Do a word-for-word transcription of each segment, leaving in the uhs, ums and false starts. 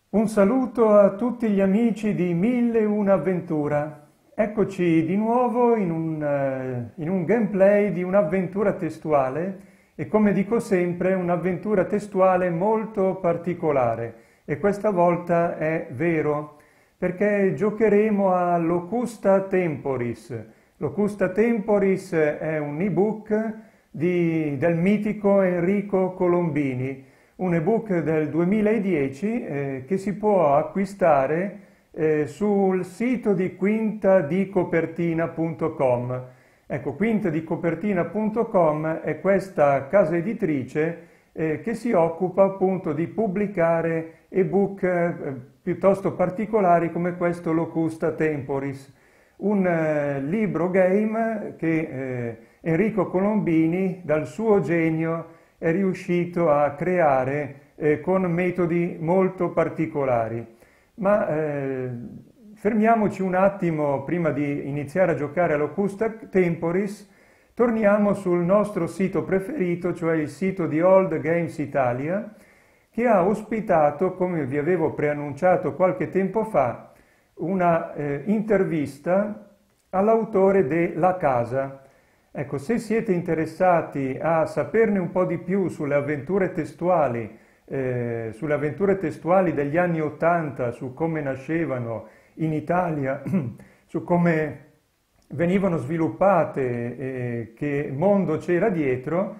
Un saluto a tutti gli amici di Mille e una avventura. Eccoci di nuovo in un, eh, in un gameplay di un'avventura testuale e come dico sempre un'avventura testuale molto particolare e questa volta è vero perché giocheremo a Locusta Temporis. Locusta Temporis è un ebook di- del mitico Enrico Colombini, un ebook del duemiladieci eh, che si può acquistare eh, sul sito di quintadicopertina punto com. Ecco, quintadicopertina punto com è questa casa editrice eh, che si occupa appunto di pubblicare ebook eh, piuttosto particolari come questo Locusta Temporis, un eh, libro game che eh, Enrico Colombini dal suo genio è riuscito a creare eh, con metodi molto particolari. Ma eh, fermiamoci un attimo prima di iniziare a giocare a Locusta Temporis, torniamo sul nostro sito preferito, cioè il sito di Old Games Italia, che ha ospitato, come vi avevo preannunciato qualche tempo fa, una eh, intervista all'autore de La Casa. Ecco, se siete interessati a saperne un po' di più sulle avventure testuali, eh, sulle avventure testuali degli anni Ottanta, su come nascevano in Italia, su come venivano sviluppate, eh, che mondo c'era dietro,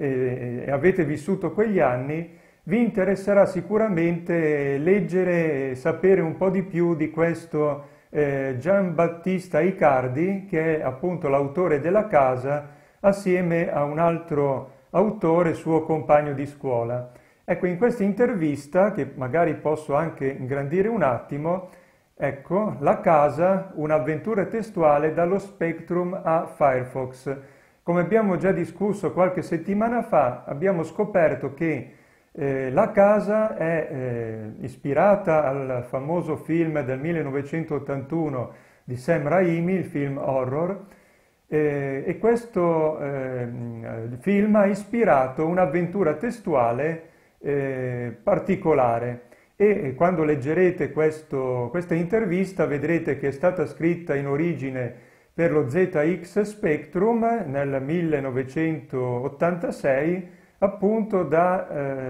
eh, e avete vissuto quegli anni, vi interesserà sicuramente leggere e sapere un po' di più di questo eh, Giambattista Icardi, che è appunto l'autore della Casa, assieme a un altro autore, suo compagno di scuola. Ecco, in questa intervista, che magari posso anche ingrandire un attimo, ecco, La Casa, un'avventura testuale dallo Spectrum a Firefox. Come abbiamo già discusso qualche settimana fa, abbiamo scoperto che eh, La Casa è eh, ispirata al famoso film del millenovecentottantuno di Sam Raimi, il film horror, eh, e questo eh, film ha ispirato un'avventura testuale eh, particolare. E quando leggerete questo, questa intervista vedrete che è stata scritta in origine per lo Z X Spectrum nel millenovecentottantasei, appunto da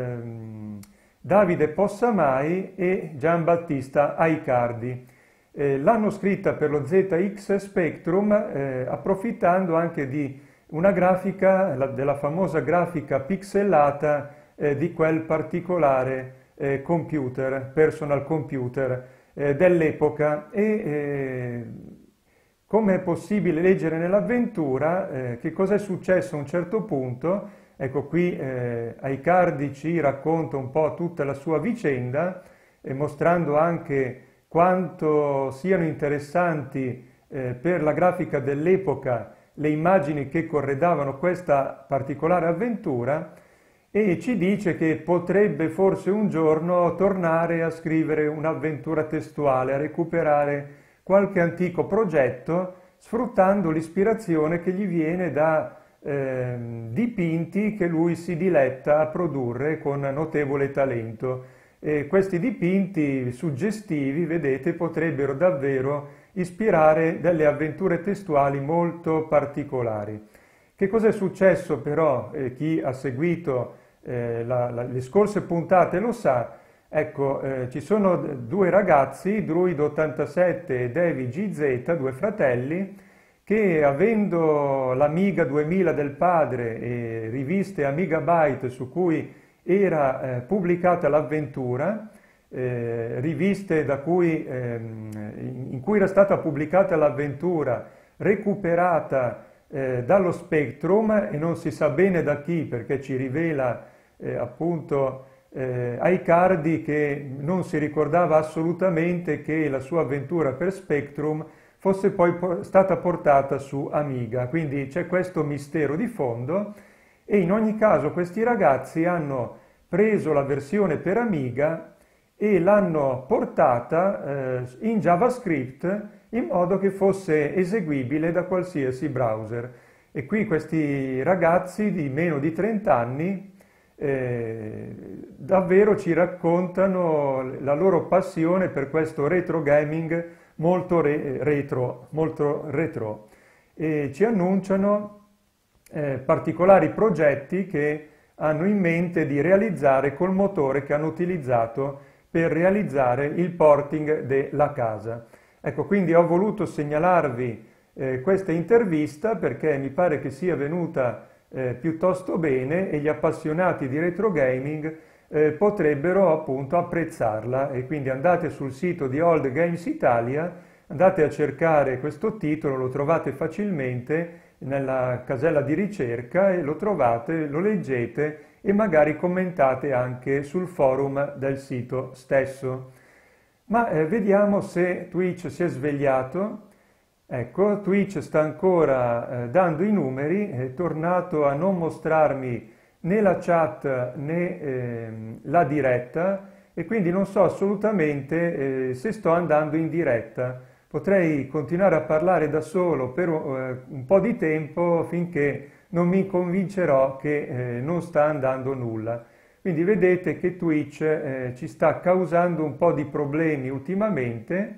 ehm, Davide Possamai e Giambattista Aicardi. Eh, l'hanno scritta per lo Z X Spectrum eh, approfittando anche di una grafica, la, della famosa grafica pixelata eh, di quel particolare eh, computer, personal computer eh, dell'epoca. E eh, come è possibile leggere nell'avventura, eh, che cosa è successo a un certo punto. Ecco, qui eh, Aicardi ci racconta un po' tutta la sua vicenda, eh, mostrando anche quanto siano interessanti eh, per la grafica dell'epoca le immagini che corredavano questa particolare avventura, e ci dice che potrebbe forse un giorno tornare a scrivere un'avventura testuale, a recuperare qualche antico progetto, sfruttando l'ispirazione che gli viene da eh, dipinti che lui si diletta a produrre con notevole talento. E questi dipinti suggestivi, vedete, potrebbero davvero ispirare delle avventure testuali molto particolari. Che cosa è successo però? Eh, chi ha seguito eh, la, la, le scorse puntate lo sa. Ecco, eh, ci sono due ragazzi, Druido ottantasette e Devi G Z, due fratelli, che avendo l'Amiga duemila del padre e riviste Amigabyte su cui era eh, pubblicata l'avventura, eh, riviste da cui, ehm, in cui era stata pubblicata l'avventura, recuperata eh, dallo Spectrum, e non si sa bene da chi, perché ci rivela eh, appunto eh, Aicardi che non si ricordava assolutamente che la sua avventura per Spectrum fosse poi stata portata su Amiga, quindi c'è questo mistero di fondo. E in ogni caso questi ragazzi hanno preso la versione per Amiga e l'hanno portata eh, in JavaScript in modo che fosse eseguibile da qualsiasi browser. E qui questi ragazzi di meno di trenta anni eh, davvero ci raccontano la loro passione per questo retro gaming molto re- retro, molto retro, e ci annunciano eh, particolari progetti che hanno in mente di realizzare col motore che hanno utilizzato per realizzare il porting della casa. Ecco, quindi ho voluto segnalarvi eh, questa intervista perché mi pare che sia venuta eh, piuttosto bene e gli appassionati di retro gaming eh, potrebbero appunto apprezzarla, e quindi andate sul sito di Old Games Italia, andate a cercare questo titolo, lo trovate facilmente nella casella di ricerca e lo trovate, lo leggete e magari commentate anche sul forum del sito stesso. Ma eh, vediamo se Twitch si è svegliato. Ecco, Twitch sta ancora eh, dando i numeri, è tornato a non mostrarmi né la chat né eh, la diretta, e quindi non so assolutamente eh, se sto andando in diretta. Potrei continuare a parlare da solo per uh, un po' di tempo finché non mi convincerò che eh, non sta andando nulla. Quindi vedete che Twitch eh, ci sta causando un po' di problemi ultimamente,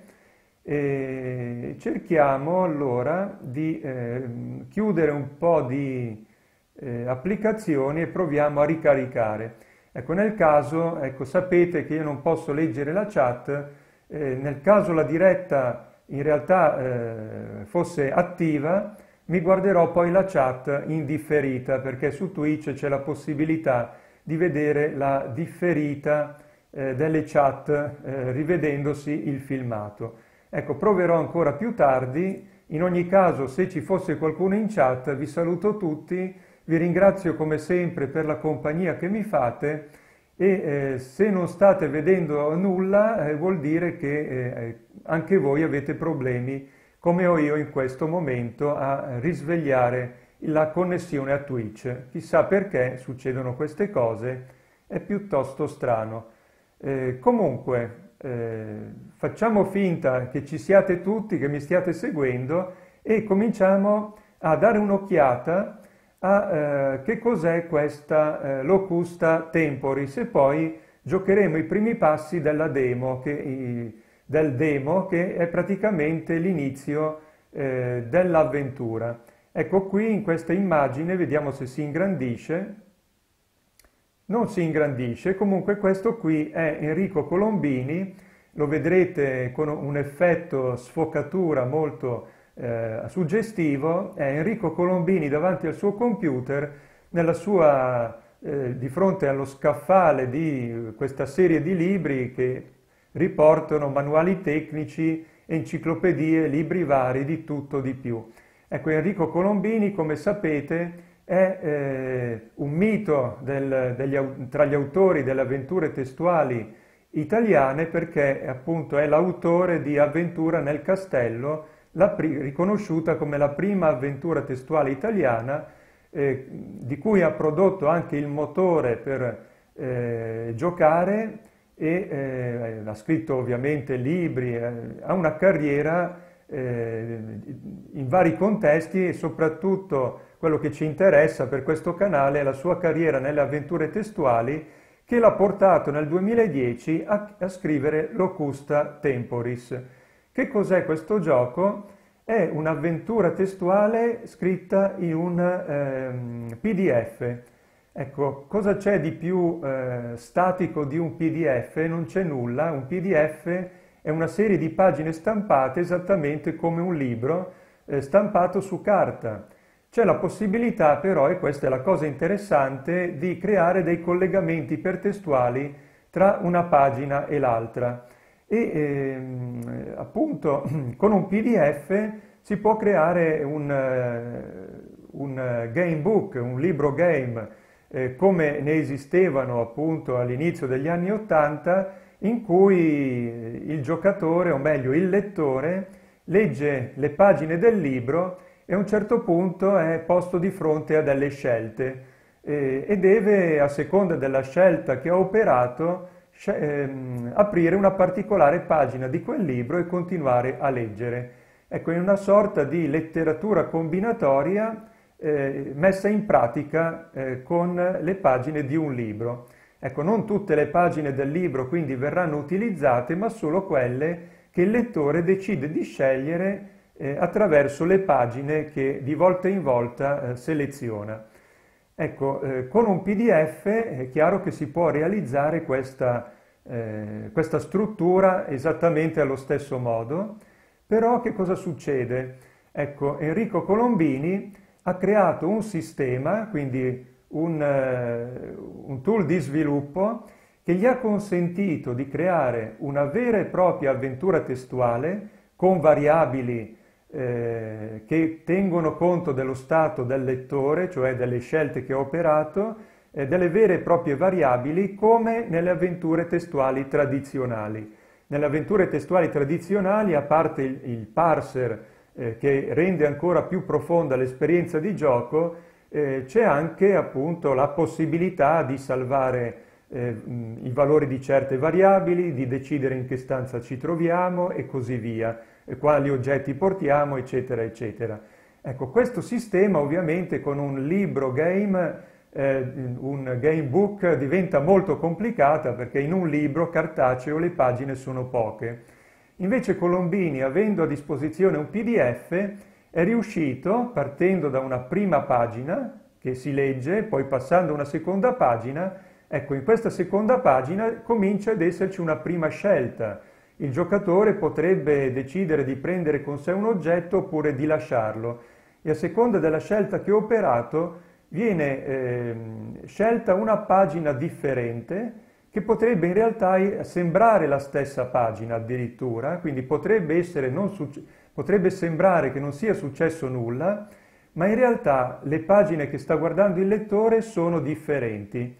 e cerchiamo allora di eh, chiudere un po' di eh, applicazioni e proviamo a ricaricare. Ecco, nel caso, ecco, sapete che io non posso leggere la chat, eh, nel caso la diretta in realtà eh, fosse attiva, mi guarderò poi la chat in differita, perché su Twitch c'è la possibilità di vedere la differita eh, delle chat eh, rivedendosi il filmato. Ecco, proverò ancora più tardi. In ogni caso, se ci fosse qualcuno in chat, vi saluto tutti, vi ringrazio come sempre per la compagnia che mi fate, e eh, se non state vedendo nulla eh, vuol dire che eh, anche voi avete problemi come ho io in questo momento a risvegliare la connessione a Twitch. Chissà perché succedono queste cose, è piuttosto strano. Eh, comunque eh, facciamo finta che ci siate tutti, che mi stiate seguendo, e cominciamo a dare un'occhiata a eh, che cos'è questa eh, Locusta Temporis, e poi giocheremo i primi passi della demo, che, i, del demo che è praticamente l'inizio eh, dell'avventura. Ecco, qui in questa immagine, vediamo se si ingrandisce. Non si ingrandisce, comunque questo qui è Enrico Colombini, lo vedrete con un effetto sfocatura molto Eh, suggestivo. È Enrico Colombini davanti al suo computer, nella sua, eh, di fronte allo scaffale di questa serie di libri che riportano manuali tecnici, enciclopedie, libri vari, di tutto di più. Ecco, Enrico Colombini, come sapete, è eh, un mito del, degli, tra gli autori delle avventure testuali italiane, perché appunto è l'autore di Avventura nel Castello, La pri- riconosciuta come la prima avventura testuale italiana, eh, di cui ha prodotto anche il motore per eh, giocare, e eh, ha scritto ovviamente libri, eh, ha una carriera eh, in vari contesti, e soprattutto quello che ci interessa per questo canale è la sua carriera nelle avventure testuali, che l'ha portato nel duemiladieci a, a scrivere Locusta Temporis. Che cos'è questo gioco? È un'avventura testuale scritta in un ehm, P D F. Ecco, cosa c'è di più eh, statico di un P D F? Non c'è nulla. Un P D F è una serie di pagine stampate esattamente come un libro eh, stampato su carta. C'è la possibilità però, e questa è la cosa interessante, di creare dei collegamenti ipertestuali tra una pagina e l'altra. E ehm, appunto con un P D F si può creare un, uh, un game book, un libro game, eh, come ne esistevano appunto all'inizio degli anni Ottanta, in cui il giocatore, o meglio il lettore, legge le pagine del libro e a un certo punto è posto di fronte a delle scelte eh, e deve, a seconda della scelta che ha operato, Ehm, aprire una particolare pagina di quel libro e continuare a leggere. Ecco, in una sorta di letteratura combinatoria eh, messa in pratica eh, con le pagine di un libro. Ecco, non tutte le pagine del libro quindi verranno utilizzate, ma solo quelle che il lettore decide di scegliere eh, attraverso le pagine che di volta in volta eh, seleziona. Ecco, eh, con un P D F è chiaro che si può realizzare questa, eh, questa struttura esattamente allo stesso modo, però che cosa succede? Ecco, Enrico Colombini ha creato un sistema, quindi un, eh, un tool di sviluppo che gli ha consentito di creare una vera e propria avventura testuale con variabili eh, che tengono conto dello stato del lettore, cioè delle scelte che ha operato, eh, delle vere e proprie variabili come nelle avventure testuali tradizionali. Nelle avventure testuali tradizionali, a parte il, il parser eh, che rende ancora più profonda l'esperienza di gioco, eh, c'è anche appunto la possibilità di salvare eh, i valori di certe variabili, di decidere in che stanza ci troviamo e così via, e quali oggetti portiamo, eccetera, eccetera. Ecco, questo sistema ovviamente con un libro game, eh, un game book, diventa molto complicata perché in un libro cartaceo le pagine sono poche. Invece Colombini, avendo a disposizione un P D F, è riuscito, partendo da una prima pagina che si legge, poi passando a una seconda pagina, ecco, in questa seconda pagina comincia ad esserci una prima scelta. Il giocatore potrebbe decidere di prendere con sé un oggetto oppure di lasciarlo e a seconda della scelta che ho operato viene eh, scelta una pagina differente che potrebbe in realtà sembrare la stessa pagina addirittura, quindi potrebbe, essere non potrebbe sembrare che non sia successo nulla, ma in realtà le pagine che sta guardando il lettore sono differenti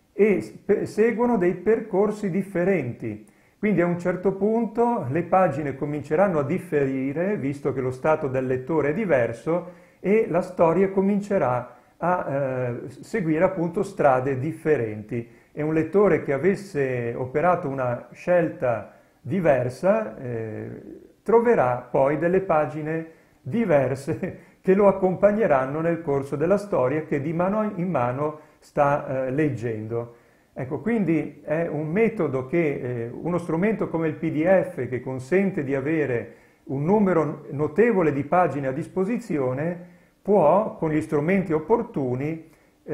e seguono dei percorsi differenti. Quindi a un certo punto le pagine cominceranno a differire, visto che lo stato del lettore è diverso, e la storia comincerà a eh, seguire appunto strade differenti. E un lettore che avesse operato una scelta diversa eh, troverà poi delle pagine diverse che lo accompagneranno nel corso della storia che di mano in mano sta eh, leggendo. Ecco, quindi è un metodo che, eh, uno strumento come il P D F che consente di avere un numero notevole di pagine a disposizione, può, con gli strumenti opportuni,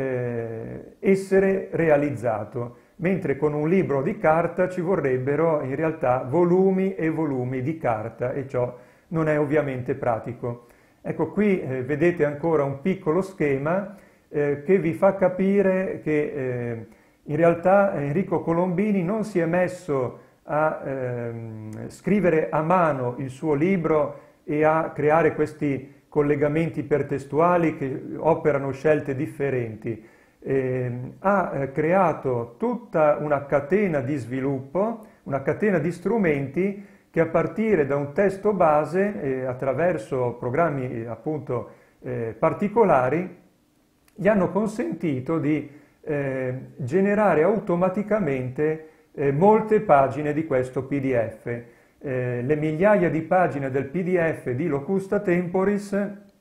eh, essere realizzato, mentre con un libro di carta ci vorrebbero in realtà volumi e volumi di carta e ciò non è ovviamente pratico. Ecco, qui eh, vedete ancora un piccolo schema eh, che vi fa capire che eh, in realtà Enrico Colombini non si è messo a ehm, scrivere a mano il suo libro e a creare questi collegamenti ipertestuali che operano scelte differenti. Eh, ha eh, creato tutta una catena di sviluppo, una catena di strumenti che a partire da un testo base, eh, attraverso programmi appunto eh, particolari, gli hanno consentito di Eh, generare automaticamente eh, molte pagine di questo P D F. Eh, le migliaia di pagine del P D F di Locusta Temporis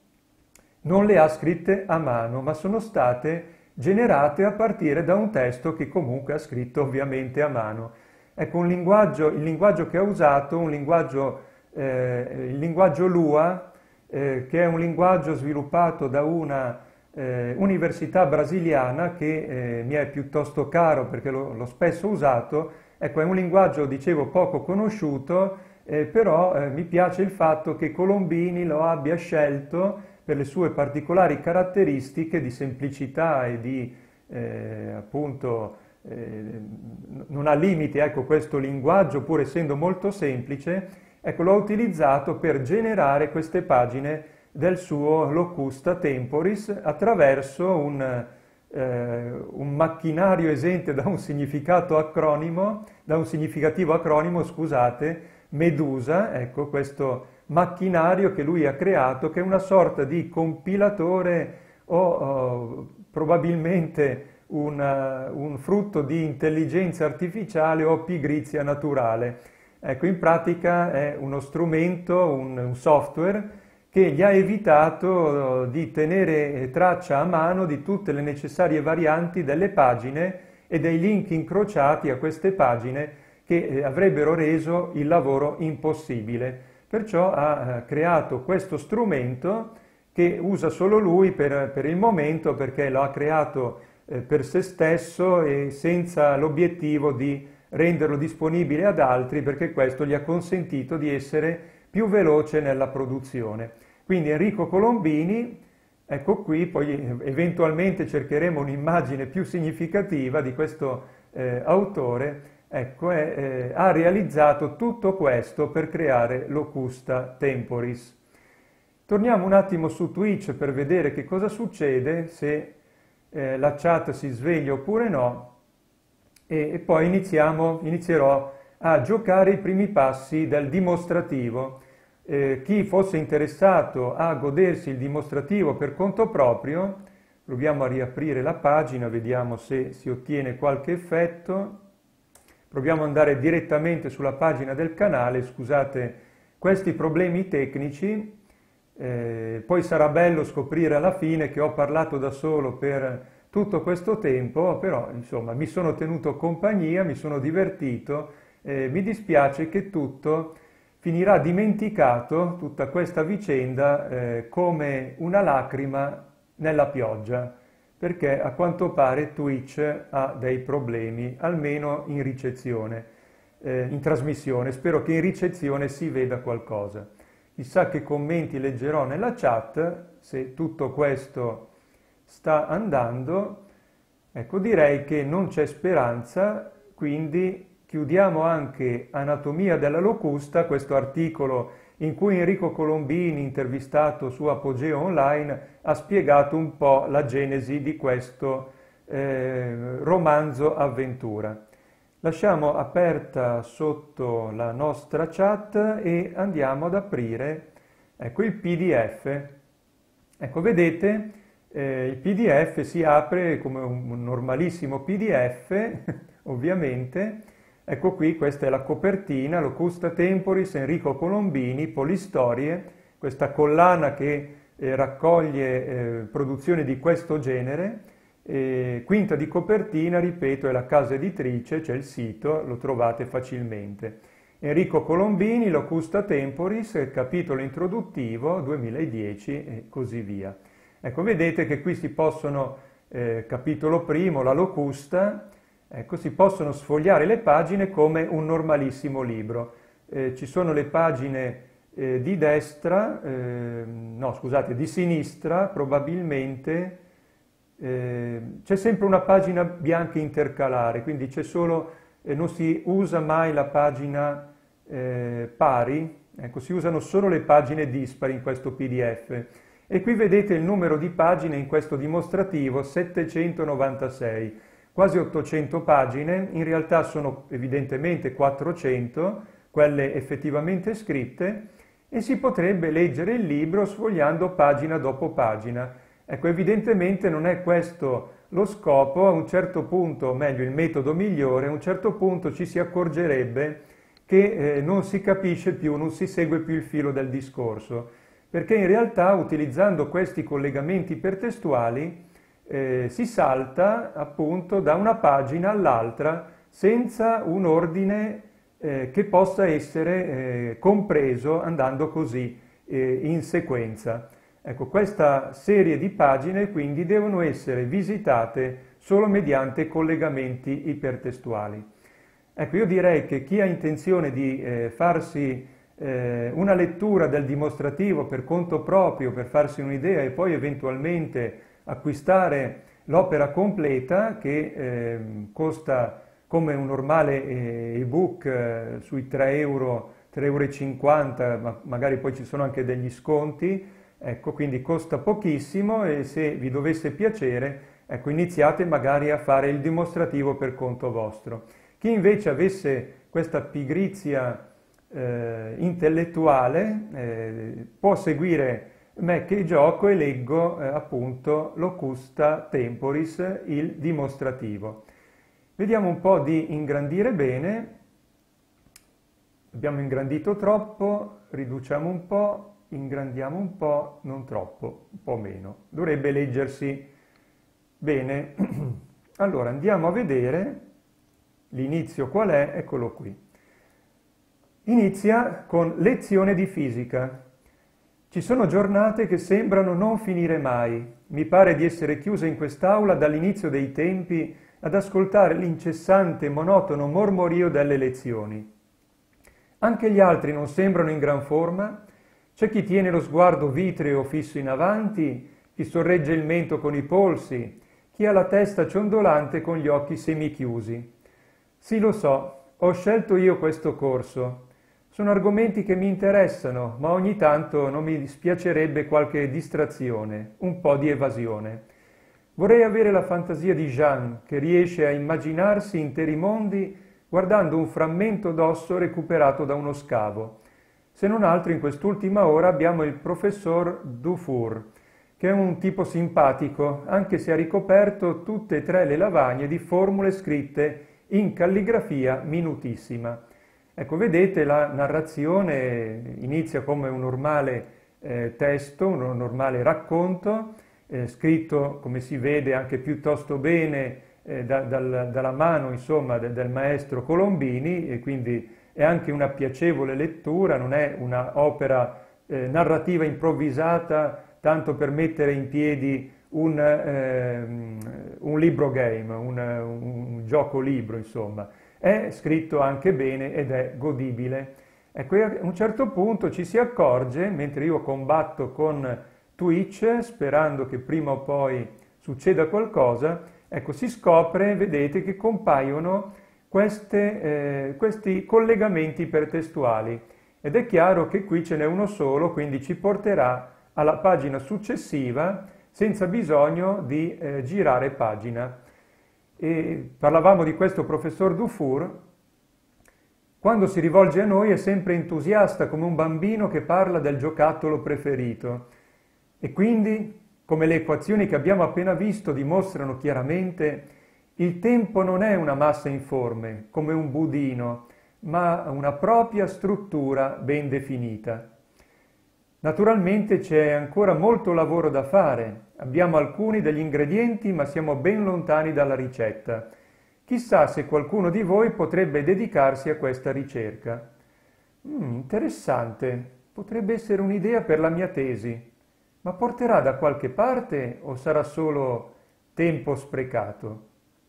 non le ha scritte a mano, ma sono state generate a partire da un testo che comunque ha scritto ovviamente a mano. Ecco, un linguaggio, il linguaggio che ha usato, un linguaggio, eh, il linguaggio Lua, eh, che è un linguaggio sviluppato da una Eh, università brasiliana che eh, mi è piuttosto caro perché l'ho spesso usato. Ecco, è un linguaggio, dicevo, poco conosciuto, eh, però eh, mi piace il fatto che Colombini lo abbia scelto per le sue particolari caratteristiche di semplicità e di eh, appunto eh, non ha limiti, ecco, questo linguaggio, pur essendo molto semplice, ecco, l'ho utilizzato per generare queste pagine del suo Locusta Temporis attraverso un, eh, un macchinario esente da un significato acronimo, da un significativo acronimo, scusate, Medusa, ecco, questo macchinario che lui ha creato, che è una sorta di compilatore o, o probabilmente una, un frutto di intelligenza artificiale o pigrizia naturale. Ecco, in pratica è uno strumento, un, un software che gli ha evitato di tenere traccia a mano di tutte le necessarie varianti delle pagine e dei link incrociati a queste pagine che avrebbero reso il lavoro impossibile. Perciò ha creato questo strumento che usa solo lui per, per il momento, perché lo ha creato eh, per se stesso e senza l'obiettivo di renderlo disponibile ad altri, perché questo gli ha consentito di essere più veloce nella produzione. Quindi Enrico Colombini, ecco qui, poi eventualmente cercheremo un'immagine più significativa di questo eh, autore, ecco, è, eh, ha realizzato tutto questo per creare Locusta Temporis. Torniamo un attimo su Twitch per vedere che cosa succede, se eh, la chat si sveglia oppure no, e, e poi iniziamo, inizierò a giocare i primi passi del dimostrativo. Eh, chi fosse interessato a godersi il dimostrativo per conto proprio, proviamo a riaprire la pagina, vediamo se si ottiene qualche effetto. Proviamo ad andare direttamente sulla pagina del canale, scusate questi problemi tecnici. Eh, poi sarà bello scoprire alla fine che ho parlato da solo per tutto questo tempo, però insomma mi sono tenuto compagnia, mi sono divertito, eh, mi dispiace che tutto finirà dimenticato, tutta questa vicenda, eh, come una lacrima nella pioggia, perché a quanto pare Twitch ha dei problemi, almeno in ricezione, eh, in trasmissione. Spero che in ricezione si veda qualcosa. Chissà che commenti leggerò nella chat, se tutto questo sta andando. Ecco, direi che non c'è speranza, quindi chiudiamo anche Anatomia della locusta, questo articolo in cui Enrico Colombini, intervistato su Apogeo Online, ha spiegato un po' la genesi di questo eh, romanzo avventura. Lasciamo aperta sotto la nostra chat e andiamo ad aprire, ecco, il P D F. Ecco, vedete, eh, il P D F si apre come un normalissimo P D F, ovviamente. Ecco qui, questa è la copertina, Locusta Temporis, Enrico Colombini, Polistorie, questa collana che eh, raccoglie eh, produzioni di questo genere. E quinta di copertina, ripeto, è la casa editrice, c'è il sito, lo trovate facilmente. Enrico Colombini, Locusta Temporis, capitolo introduttivo duemiladieci e così via. Ecco, vedete che qui si possono, eh, capitolo primo, la locusta, ecco, si possono sfogliare le pagine come un normalissimo libro. Eh, ci sono le pagine eh, di destra, eh, no scusate, di sinistra probabilmente. Eh, c'è sempre una pagina bianca intercalare, quindi c'è solo, eh, non si usa mai la pagina eh, pari, ecco, si usano solo le pagine dispari in questo P D F. E qui vedete il numero di pagine in questo dimostrativo, settecentonovantasei, quasi ottocento pagine, in realtà sono evidentemente quattrocento, quelle effettivamente scritte, e si potrebbe leggere il libro sfogliando pagina dopo pagina. Ecco, evidentemente non è questo lo scopo, a un certo punto, o meglio il metodo migliore, a un certo punto ci si accorgerebbe che eh, non si capisce più, non si segue più il filo del discorso, perché in realtà utilizzando questi collegamenti ipertestuali eh, si salta appunto da una pagina all'altra senza un ordine eh, che possa essere eh, compreso andando così eh, in sequenza. Ecco, questa serie di pagine quindi devono essere visitate solo mediante collegamenti ipertestuali. Ecco, io direi che chi ha intenzione di eh, farsi eh, una lettura del dimostrativo per conto proprio, per farsi un'idea e poi eventualmente acquistare l'opera completa, che eh, costa come un normale eh, ebook eh, sui tre euro, tre e cinquanta euro, ma magari poi ci sono anche degli sconti. Ecco, quindi costa pochissimo e se vi dovesse piacere, ecco, iniziate magari a fare il dimostrativo per conto vostro. Chi invece avesse questa pigrizia eh, intellettuale eh, può seguire me che gioco e leggo eh, appunto Locusta Temporis, il dimostrativo. Vediamo un po' di ingrandire bene. Abbiamo ingrandito troppo, riduciamo un po'. ingrandiamo un po', non troppo, un po' meno. Dovrebbe leggersi bene. Allora, andiamo a vedere l'inizio qual è, eccolo qui. Inizia con lezione di fisica. Ci sono giornate che sembrano non finire mai. Mi pare di essere chiusa in quest'aula dall'inizio dei tempi ad ascoltare l'incessante e monotono mormorio delle lezioni. Anche gli altri non sembrano in gran forma? C'è chi tiene lo sguardo vitreo fisso in avanti, chi sorregge il mento con i polsi, chi ha la testa ciondolante con gli occhi semichiusi. Sì, lo so, ho scelto io questo corso. Sono argomenti che mi interessano, ma ogni tanto non mi dispiacerebbe qualche distrazione, un po' di evasione. Vorrei avere la fantasia di Jean, che riesce a immaginarsi interi mondi guardando un frammento d'osso recuperato da uno scavo. Se non altro in quest'ultima ora abbiamo il professor Dufour, che è un tipo simpatico, anche se ha ricoperto tutte e tre le lavagne di formule scritte in calligrafia minutissima. Ecco, vedete, la narrazione inizia come un normale eh, testo, un normale racconto, eh, scritto, come si vede, anche piuttosto bene eh, da, dal, dalla mano, insomma, de, del maestro Colombini, e quindi è anche una piacevole lettura, non è una opera eh, narrativa improvvisata tanto per mettere in piedi un, eh, un libro game, un, un gioco libro, insomma. È scritto anche bene ed è godibile. Ecco, a un certo punto ci si accorge, mentre io combatto con Twitch, sperando che prima o poi succeda qualcosa, ecco, si scopre, vedete, che compaiono queste, eh, questi collegamenti ipertestuali. Ed è chiaro che qui ce n'è uno solo, quindi ci porterà alla pagina successiva senza bisogno di eh, girare pagina. E parlavamo di questo professor Dufour. Quando si rivolge a noi è sempre entusiasta come un bambino che parla del giocattolo preferito. E quindi, come le equazioni che abbiamo appena visto dimostrano chiaramente, il tempo non è una massa informe, come un budino, ma una propria struttura ben definita. Naturalmente c'è ancora molto lavoro da fare. Abbiamo alcuni degli ingredienti, ma siamo ben lontani dalla ricetta. Chissà se qualcuno di voi potrebbe dedicarsi a questa ricerca. Mm, interessante, potrebbe essere un'idea per la mia tesi, ma porterà da qualche parte o sarà solo tempo sprecato?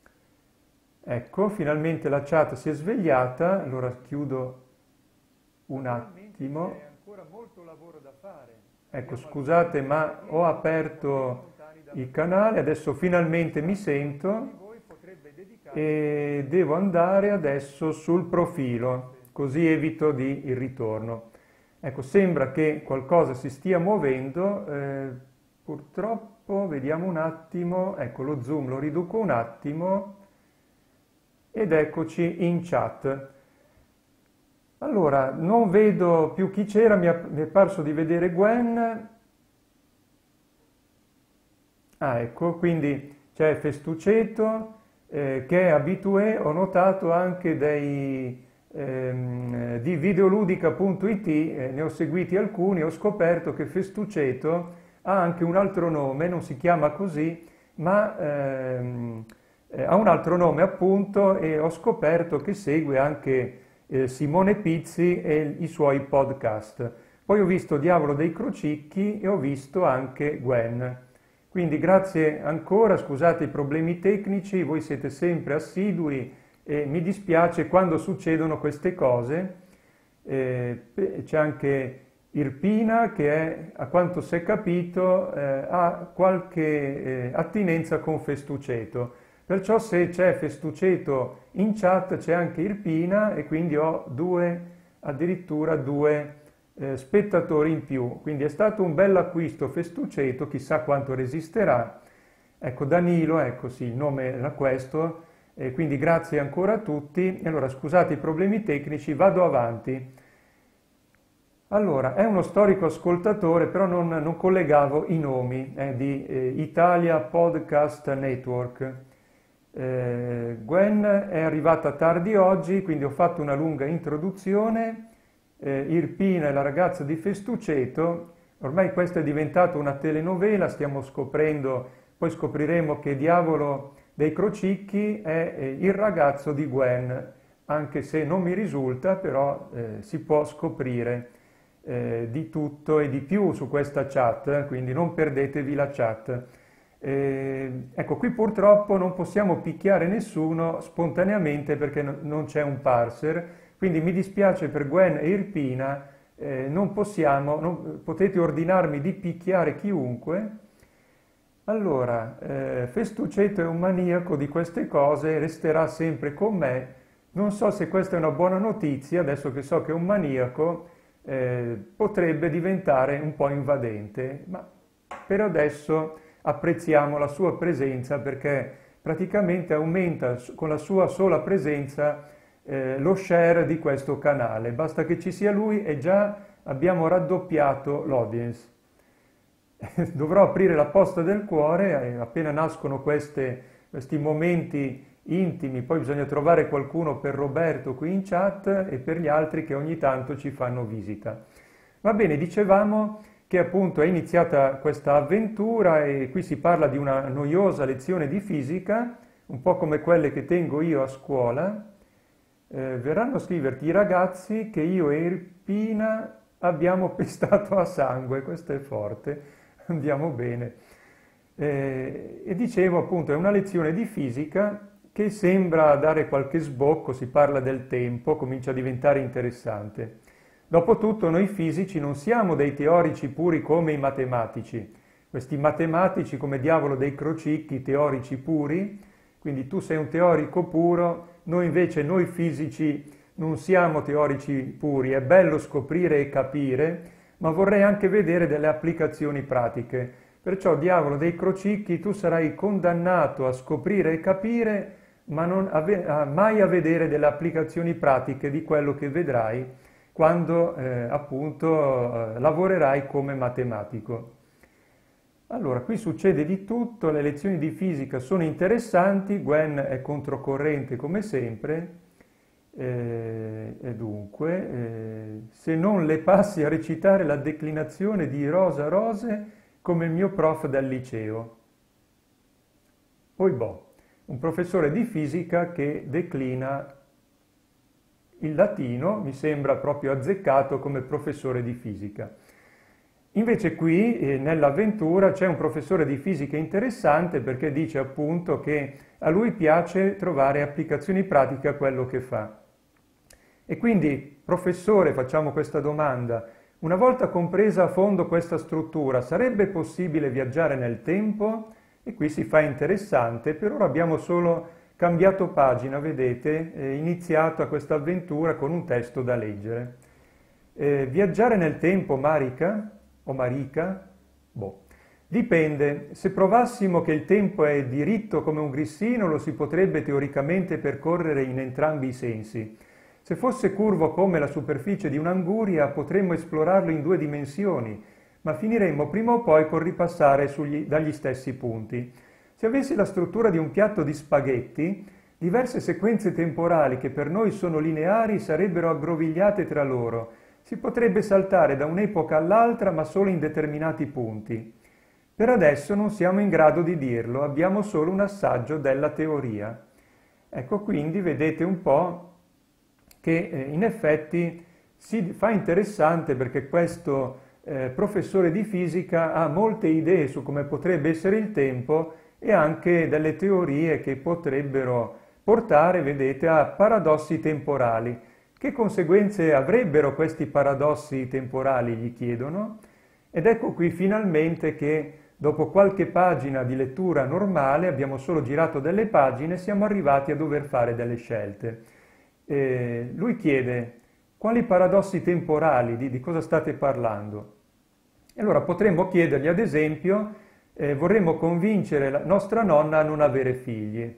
Ecco, finalmente la chat si è svegliata, allora chiudo un attimo. C'è ancora molto lavoro da fare. Ecco, scusate, ma ho aperto il canale, adesso finalmente mi sento e devo andare adesso sul profilo, così evito di il ritorno. Ecco, sembra che qualcosa si stia muovendo, eh, purtroppo, vediamo un attimo, ecco lo zoom lo riduco un attimo ed eccoci in chat. Allora, non vedo più chi c'era, mi è, mi è parso di vedere Gwen. Ah, ecco, quindi c'è Festuceto, eh, che è abitué, ho notato anche dei, ehm, di videoludica punto it, eh, ne ho seguiti alcuni, ho scoperto che Festuceto ha anche un altro nome, non si chiama così, ma ehm, eh, ha un altro nome appunto, e ho scoperto che segue anche eh, Simone Pizzi e i suoi podcast. Poi ho visto Diavolo dei Crocicchi e ho visto anche Gwen. Quindi grazie ancora, scusate i problemi tecnici, voi siete sempre assidui e mi dispiace quando succedono queste cose. Eh, c'è anche Irpina che è, a quanto si è capito, eh, ha qualche eh, attinenza con Festuceto. Perciò se c'è Festuceto in chat c'è anche Irpina e quindi ho due, addirittura due eh, spettatori in più. Quindi è stato un bel acquisto Festuceto, chissà quanto resisterà. Ecco, Danilo, ecco sì, il nome era questo, e quindi grazie ancora a tutti. Allora, scusate i problemi tecnici, vado avanti. Allora, è uno storico ascoltatore, però non, non collegavo i nomi, eh, di eh, Italia Podcast Network. Eh, Gwen è arrivata tardi oggi, quindi ho fatto una lunga introduzione. eh, Irpina e la ragazza di Festuceto. Ormai questa è diventata una telenovela, stiamo scoprendo, poi scopriremo che Diavolo dei Crocicchi è eh, il ragazzo di Gwen, anche se non mi risulta, però eh, si può scoprire eh, di tutto e di più su questa chat, quindi non perdetevi la chat. Eh, ecco, qui purtroppo non possiamo picchiare nessuno spontaneamente perché no, non c'è un parser, quindi mi dispiace per Gwen e Irpina, eh, non possiamo, non, potete ordinarmi di picchiare chiunque. Allora, eh, Festuceto è un maniaco di queste cose, resterà sempre con me. Non so se questa è una buona notizia, adesso che so che è un maniaco, eh, potrebbe diventare un po' invadente, ma per adesso apprezziamo la sua presenza perché praticamente aumenta con la sua sola presenza eh, lo share di questo canale. Basta che ci sia lui e già abbiamo raddoppiato l'audience. Dovrò aprire la posta del cuore, appena nascono queste, questi momenti intimi, poi bisogna trovare qualcuno per Roberto qui in chat e per gli altri che ogni tanto ci fanno visita. Va bene, dicevamo che appunto è iniziata questa avventura e qui si parla di una noiosa lezione di fisica, un po' come quelle che tengo io a scuola. Eh, verranno a scriverti i ragazzi che io e Irpina abbiamo pestato a sangue, questo è forte, andiamo bene. Eh, e dicevo appunto è una lezione di fisica che sembra dare qualche sbocco, si parla del tempo, comincia a diventare interessante. Dopotutto noi fisici non siamo dei teorici puri come i matematici, questi matematici come Diavolo dei Crocicchi, teorici puri, quindi tu sei un teorico puro, noi invece, noi fisici, non siamo teorici puri, è bello scoprire e capire, ma vorrei anche vedere delle applicazioni pratiche. Perciò, Diavolo dei Crocicchi, tu sarai condannato a scoprire e capire, ma non ave- a mai a vedere delle applicazioni pratiche di quello che vedrai quando eh, appunto eh, lavorerai come matematico. Allora, qui succede di tutto, le lezioni di fisica sono interessanti, Gwen è controcorrente come sempre, eh, e dunque, eh, se non le passi a recitare la declinazione di Rosa Rose come il mio prof del liceo. Poi boh, un professore di fisica che declina il latino, mi sembra proprio azzeccato come professore di fisica. Invece qui, eh, nell'avventura, c'è un professore di fisica interessante perché dice appunto che a lui piace trovare applicazioni pratiche a quello che fa. E quindi, professore, facciamo questa domanda, una volta compresa a fondo questa struttura, sarebbe possibile viaggiare nel tempo? E qui si fa interessante, per ora abbiamo solo cambiato pagina, vedete, è iniziata questa avventura con un testo da leggere. Eh, viaggiare nel tempo, Marica? O Marica? Boh. Dipende, se provassimo che il tempo è diritto come un grissino lo si potrebbe teoricamente percorrere in entrambi i sensi. Se fosse curvo come la superficie di un'anguria potremmo esplorarlo in due dimensioni, ma finiremmo prima o poi col ripassare sugli, dagli stessi punti. Se avessi la struttura di un piatto di spaghetti, diverse sequenze temporali che per noi sono lineari sarebbero aggrovigliate tra loro. Si potrebbe saltare da un'epoca all'altra ma solo in determinati punti. Per adesso non siamo in grado di dirlo, abbiamo solo un assaggio della teoria. Ecco quindi vedete un po' che eh, in effetti si fa interessante perché questo eh, professore di fisica ha molte idee su come potrebbe essere il tempo e anche delle teorie che potrebbero portare, vedete, a paradossi temporali. Che conseguenze avrebbero questi paradossi temporali, gli chiedono, ed ecco qui finalmente che dopo qualche pagina di lettura normale, abbiamo solo girato delle pagine, siamo arrivati a dover fare delle scelte. Eh, lui chiede, quali paradossi temporali, di, di cosa state parlando? E allora potremmo chiedergli, ad esempio, eh, vorremmo convincere la nostra nonna a non avere figli,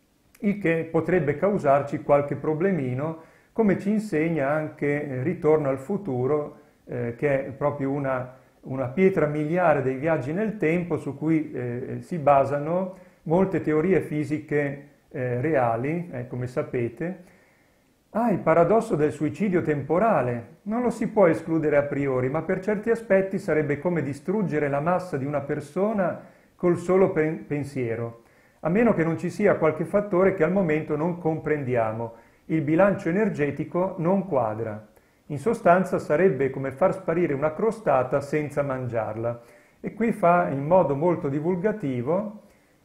il che potrebbe causarci qualche problemino, come ci insegna anche Ritorno al futuro, eh, che è proprio una, una pietra miliare dei viaggi nel tempo su cui eh, si basano molte teorie fisiche eh, reali, eh, come sapete. Ah, il paradosso del suicidio temporale. Non lo si può escludere a priori, ma per certi aspetti sarebbe come distruggere la massa di una persona col solo pen- pensiero, a meno che non ci sia qualche fattore che al momento non comprendiamo. Il bilancio energetico non quadra. In sostanza sarebbe come far sparire una crostata senza mangiarla. E qui fa in modo molto divulgativo,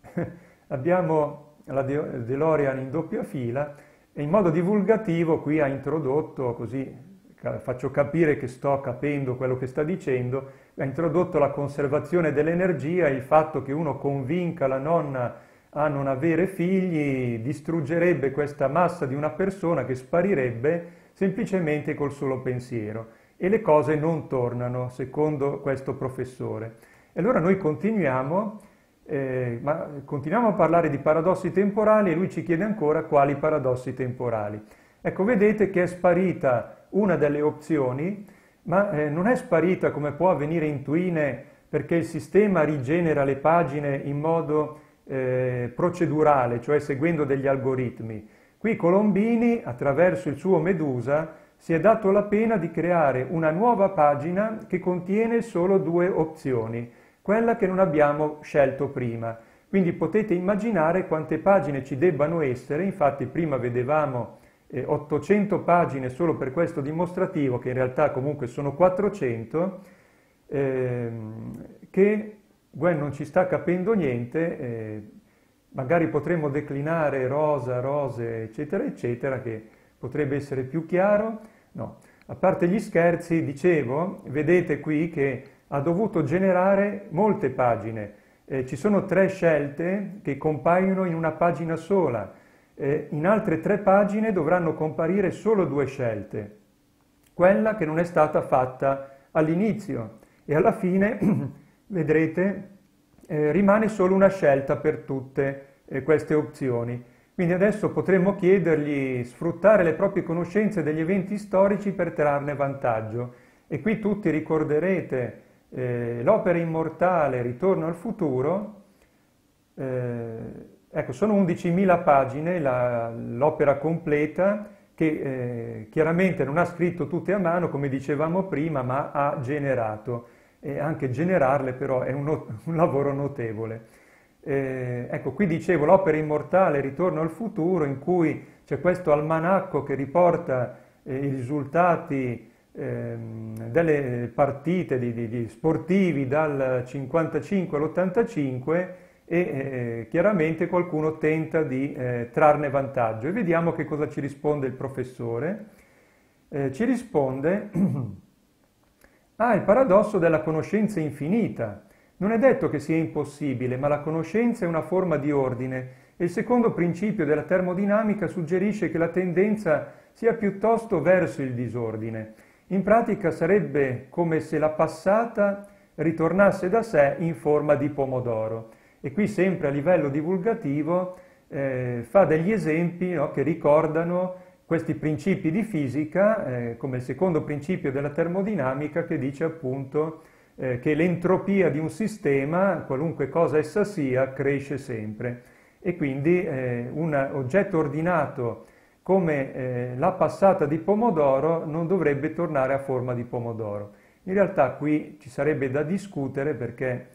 abbiamo la De- DeLorean in doppia fila, e in modo divulgativo qui ha introdotto, così faccio capire che sto capendo quello che sta dicendo, ha introdotto la conservazione dell'energia, il fatto che uno convinca la nonna a non avere figli distruggerebbe questa massa di una persona che sparirebbe semplicemente col solo pensiero e le cose non tornano, secondo questo professore. E allora noi continuiamo, eh, ma continuiamo a parlare di paradossi temporali e lui ci chiede ancora quali paradossi temporali. Ecco, vedete che è sparita una delle opzioni, ma eh, non è sparita come può avvenire intuine perché il sistema rigenera le pagine in modo eh, procedurale, cioè seguendo degli algoritmi. Qui Colombini, attraverso il suo Medusa, si è dato la pena di creare una nuova pagina che contiene solo due opzioni, quella che non abbiamo scelto prima. Quindi potete immaginare quante pagine ci debbano essere, infatti prima vedevamo eh, ottocento pagine solo per questo dimostrativo, che in realtà comunque sono quattrocento, ehm, che Gwen non ci sta capendo niente, eh, magari potremmo declinare rosa, rose, eccetera, eccetera, che potrebbe essere più chiaro. No, a parte gli scherzi, dicevo, vedete qui che ha dovuto generare molte pagine. Eh, ci sono tre scelte che compaiono in una pagina sola. Eh, in altre tre pagine dovranno comparire solo due scelte. Quella che non è stata fatta all'inizio e alla fine, vedrete, eh, rimane solo una scelta per tutte eh, queste opzioni. Quindi adesso potremmo chiedergli sfruttare le proprie conoscenze degli eventi storici per trarne vantaggio. E qui tutti ricorderete eh, l'opera immortale Ritorno al futuro. Eh, ecco, sono undicimila pagine la, l'opera completa che eh, chiaramente non ha scritto tutte a mano, come dicevamo prima, ma ha generato. E anche generarle però è un, no- un lavoro notevole. Eh, ecco, qui dicevo l'opera immortale Ritorno al futuro, in cui c'è questo almanacco che riporta eh, i risultati ehm, delle partite di, di, di sportivi dal cinquantacinque all'ottantacinque e eh, chiaramente qualcuno tenta di eh, trarne vantaggio. E vediamo che cosa ci risponde il professore. Eh, ci risponde, ah, il paradosso della conoscenza infinita. Non è detto che sia impossibile, ma la conoscenza è una forma di ordine e il secondo principio della termodinamica suggerisce che la tendenza sia piuttosto verso il disordine. In pratica sarebbe come se la passata ritornasse da sé in forma di pomodoro. E qui sempre a livello divulgativo eh, fa degli esempi, no, che ricordano questi principi di fisica, eh, come il secondo principio della termodinamica che dice appunto Eh, che l'entropia di un sistema, qualunque cosa essa sia, cresce sempre e quindi eh, un oggetto ordinato come eh, la passata di pomodoro non dovrebbe tornare a forma di pomodoro. In realtà qui ci sarebbe da discutere perché,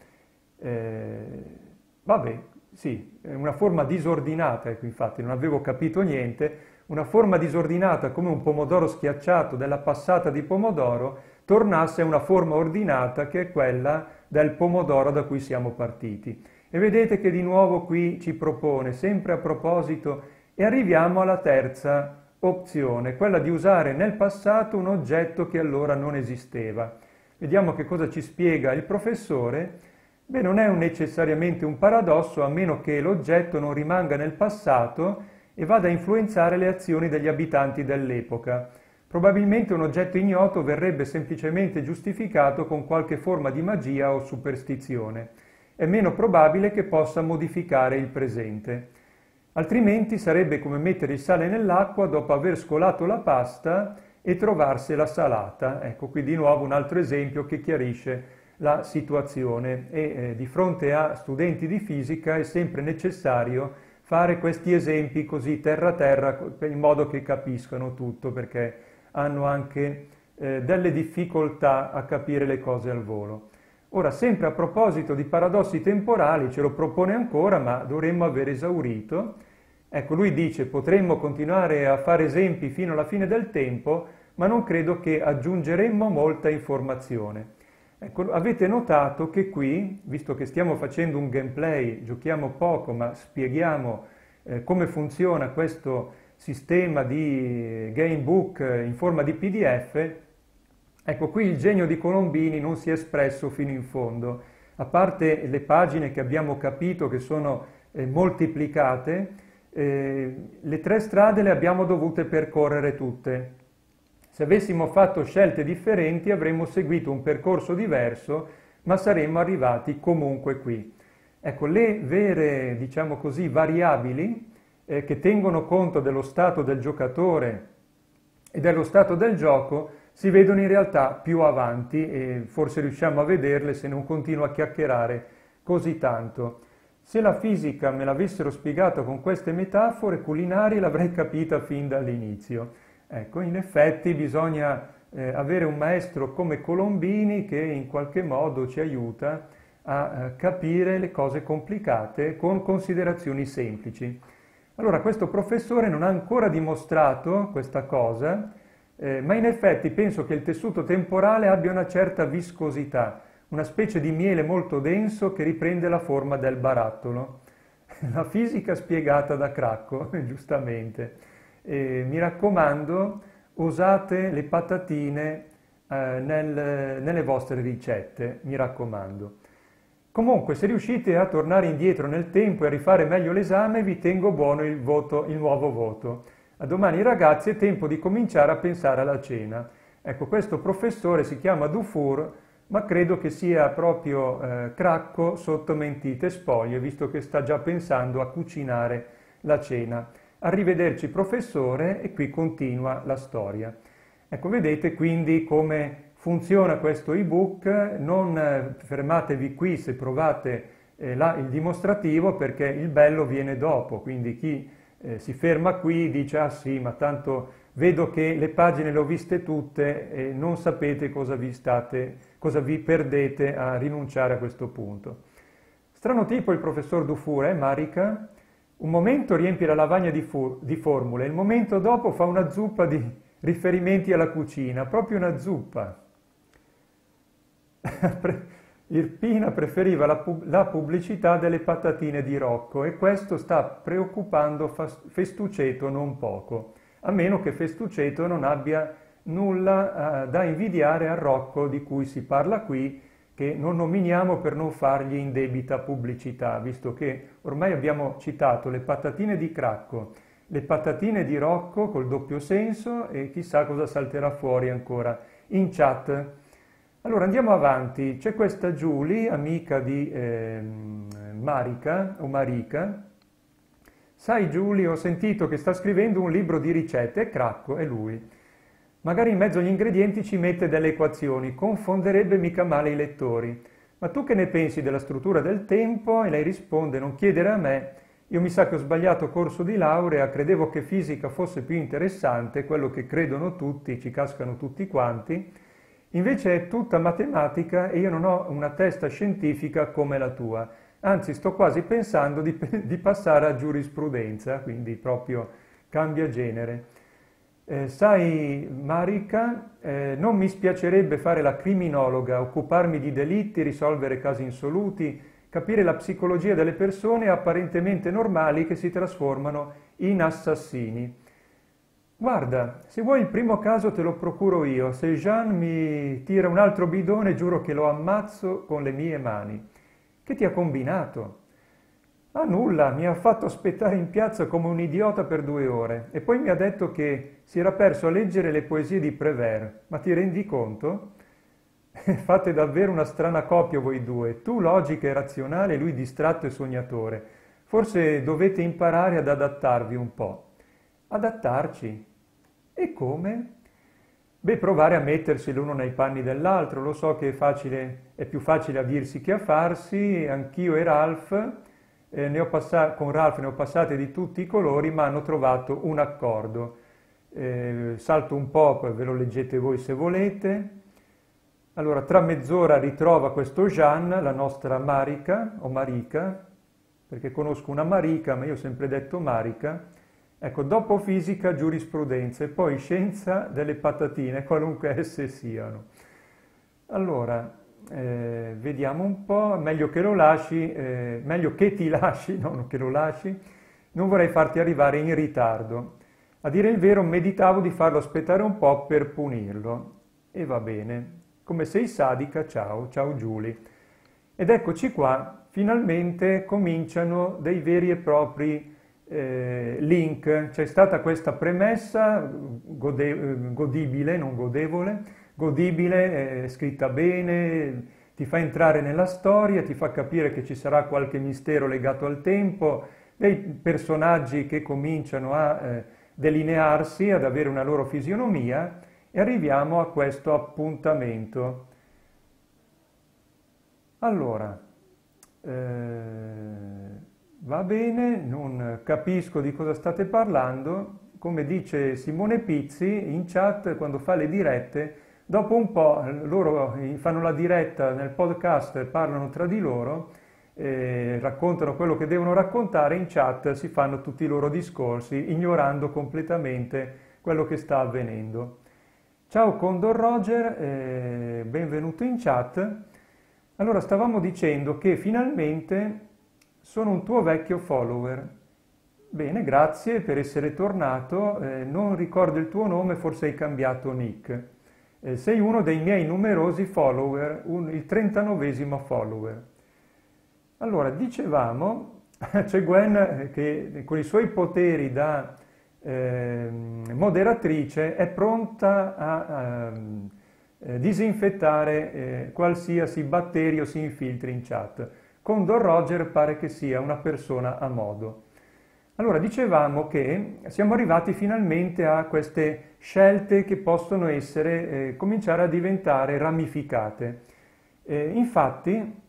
eh, vabbè, sì, è una forma disordinata, ecco, infatti non avevo capito niente, una forma disordinata come un pomodoro schiacciato della passata di pomodoro tornasse a una forma ordinata che è quella del pomodoro da cui siamo partiti. E vedete che di nuovo qui ci propone, sempre a proposito, e arriviamo alla terza opzione, quella di usare nel passato un oggetto che allora non esisteva. Vediamo che cosa ci spiega il professore. Beh, non è un necessariamente un paradosso, a meno che l'oggetto non rimanga nel passato e vada a influenzare le azioni degli abitanti dell'epoca. Probabilmente un oggetto ignoto verrebbe semplicemente giustificato con qualche forma di magia o superstizione. È meno probabile che possa modificare il presente. Altrimenti sarebbe come mettere il sale nell'acqua dopo aver scolato la pasta e trovarsela salata. Ecco qui di nuovo un altro esempio che chiarisce la situazione e eh, di fronte a studenti di fisica è sempre necessario fare questi esempi così terra terra in modo che capiscano tutto, perché hanno anche eh, delle difficoltà a capire le cose al volo. Ora, sempre a proposito di paradossi temporali, ce lo propone ancora, ma dovremmo aver esaurito. Ecco, lui dice, potremmo continuare a fare esempi fino alla fine del tempo, ma non credo che aggiungeremmo molta informazione. Ecco, avete notato che qui, visto che stiamo facendo un gameplay, giochiamo poco, ma spieghiamo eh, come funziona questo sistema di gamebook in forma di P D F, ecco qui il genio di Colombini non si è espresso fino in fondo. A parte le pagine che abbiamo capito che sono eh, moltiplicate, eh, le tre strade le abbiamo dovute percorrere tutte. Se avessimo fatto scelte differenti avremmo seguito un percorso diverso, ma saremmo arrivati comunque qui. Ecco, le vere, diciamo così, variabili eh, che tengono conto dello stato del giocatore e dello stato del gioco si vedono in realtà più avanti e forse riusciamo a vederle se non continuo a chiacchierare così tanto. Se la fisica me l'avessero spiegata con queste metafore culinarie l'avrei capita fin dall'inizio. Ecco, in effetti bisogna eh, avere un maestro come Colombini che in qualche modo ci aiuta a eh, capire le cose complicate con considerazioni semplici. Allora, questo professore non ha ancora dimostrato questa cosa, eh, ma in effetti penso che il tessuto temporale abbia una certa viscosità, una specie di miele molto denso che riprende la forma del barattolo. La fisica spiegata da Cracco, giustamente. Eh, mi raccomando, usate le patatine eh, nel, nelle vostre ricette, mi raccomando. Comunque, se riuscite a tornare indietro nel tempo e a rifare meglio l'esame, vi tengo buono il, voto, il nuovo voto. A domani ragazzi, è tempo di cominciare a pensare alla cena. Ecco, questo professore si chiama Dufour, ma credo che sia proprio eh, Cracco sotto mentite e spoglie, visto che sta già pensando a cucinare la cena. Arrivederci professore, e qui continua la storia. Ecco, vedete quindi come funziona questo ebook. Non eh, fermatevi qui se provate eh, là il dimostrativo, perché il bello viene dopo, quindi chi eh, si ferma qui dice ah sì, ma tanto vedo che le pagine le ho viste tutte e non sapete cosa vi state, cosa vi perdete a rinunciare a questo punto. Strano tipo il professor Dufour, eh, Marica? Un momento riempie la lavagna di, di formule, il momento dopo fa una zuppa di riferimenti alla cucina, proprio una zuppa. Irpina preferiva la, pub la pubblicità delle patatine di Rocco e questo sta preoccupando Festuceto non poco, a meno che Festuceto non abbia nulla uh, da invidiare a Rocco di cui si parla qui, che non nominiamo per non fargli indebita pubblicità, visto che ormai abbiamo citato le patatine di Cracco, le patatine di Rocco col doppio senso e chissà cosa salterà fuori ancora in chat. Allora andiamo avanti, c'è questa Giulia, amica di eh, Marica o Marica. Sai Giulia, ho sentito che sta scrivendo un libro di ricette, e Cracco è lui. Magari in mezzo agli ingredienti ci mette delle equazioni, confonderebbe mica male i lettori. Ma tu che ne pensi della struttura del tempo? E lei risponde, non chiedere a me, io mi sa che ho sbagliato corso di laurea, credevo che fisica fosse più interessante, quello che credono tutti, ci cascano tutti quanti, invece è tutta matematica e io non ho una testa scientifica come la tua, anzi sto quasi pensando di, di passare a giurisprudenza, quindi proprio cambia genere. Eh, sai, Marica, eh, non mi spiacerebbe fare la criminologa, occuparmi di delitti, risolvere casi insoluti, capire la psicologia delle persone apparentemente normali che si trasformano in assassini. Guarda, se vuoi il primo caso te lo procuro io, se Jean mi tira un altro bidone giuro che lo ammazzo con le mie mani. Che ti ha combinato? Ah, nulla, mi ha fatto aspettare in piazza come un idiota per due ore e poi mi ha detto che si era perso a leggere le poesie di Prévert. Ma ti rendi conto? Fate davvero una strana coppia voi due, tu logica e razionale, lui distratto e sognatore. Forse dovete imparare ad adattarvi un po'. Adattarci? E come? Beh, provare a mettersi l'uno nei panni dell'altro. Lo so che è facile, è più facile a dirsi che a farsi, anch'io e Ralph eh, ne ho passa- con Ralph ne ho passate di tutti i colori, ma hanno trovato un accordo. Eh, salto un po', poi ve lo leggete voi se volete. Allora, tra mezz'ora ritrova questo Jean, la nostra Marica, o Marica, perché conosco una Marica, ma io ho sempre detto Marica. Ecco, dopo fisica, giurisprudenza e poi scienza delle patatine, qualunque esse siano. Allora, eh, vediamo un po', meglio che lo lasci, eh, meglio che ti lasci, non che lo lasci, non vorrei farti arrivare in ritardo. A dire il vero, meditavo di farlo aspettare un po' per punirlo. E va bene. Come sei sadica, ciao, ciao Giulia. Ed eccoci qua, finalmente cominciano dei veri e propri eh, link. C'è stata questa premessa, gode- godibile, non godevole, godibile, eh, scritta bene, ti fa entrare nella storia, ti fa capire che ci sarà qualche mistero legato al tempo, dei personaggi che cominciano a eh, delinearsi, ad avere una loro fisionomia, e arriviamo a questo appuntamento. Allora, eh, va bene, non capisco di cosa state parlando. Come dice Simone Pizzi in chat quando fa le dirette, dopo un po' loro fanno la diretta nel podcast e parlano tra di loro, eh, raccontano quello che devono raccontare, in chat si fanno tutti i loro discorsi, ignorando completamente quello che sta avvenendo. Ciao Condor Roger, eh, benvenuto in chat. Allora, stavamo dicendo che finalmente sono un tuo vecchio follower. Bene, grazie per essere tornato. Eh, non ricordo il tuo nome, forse hai cambiato nick. Eh, sei uno dei miei numerosi follower, un, il trentanovesimo follower. Allora, dicevamo, c'è Gwen che con i suoi poteri da eh, moderatrice è pronta a, a eh, disinfettare eh, qualsiasi batterio si infiltri in chat. Condor Roger pare che sia una persona a modo. Allora, dicevamo che siamo arrivati finalmente a queste scelte che possono essere, eh, cominciare a diventare ramificate. Eh, infatti,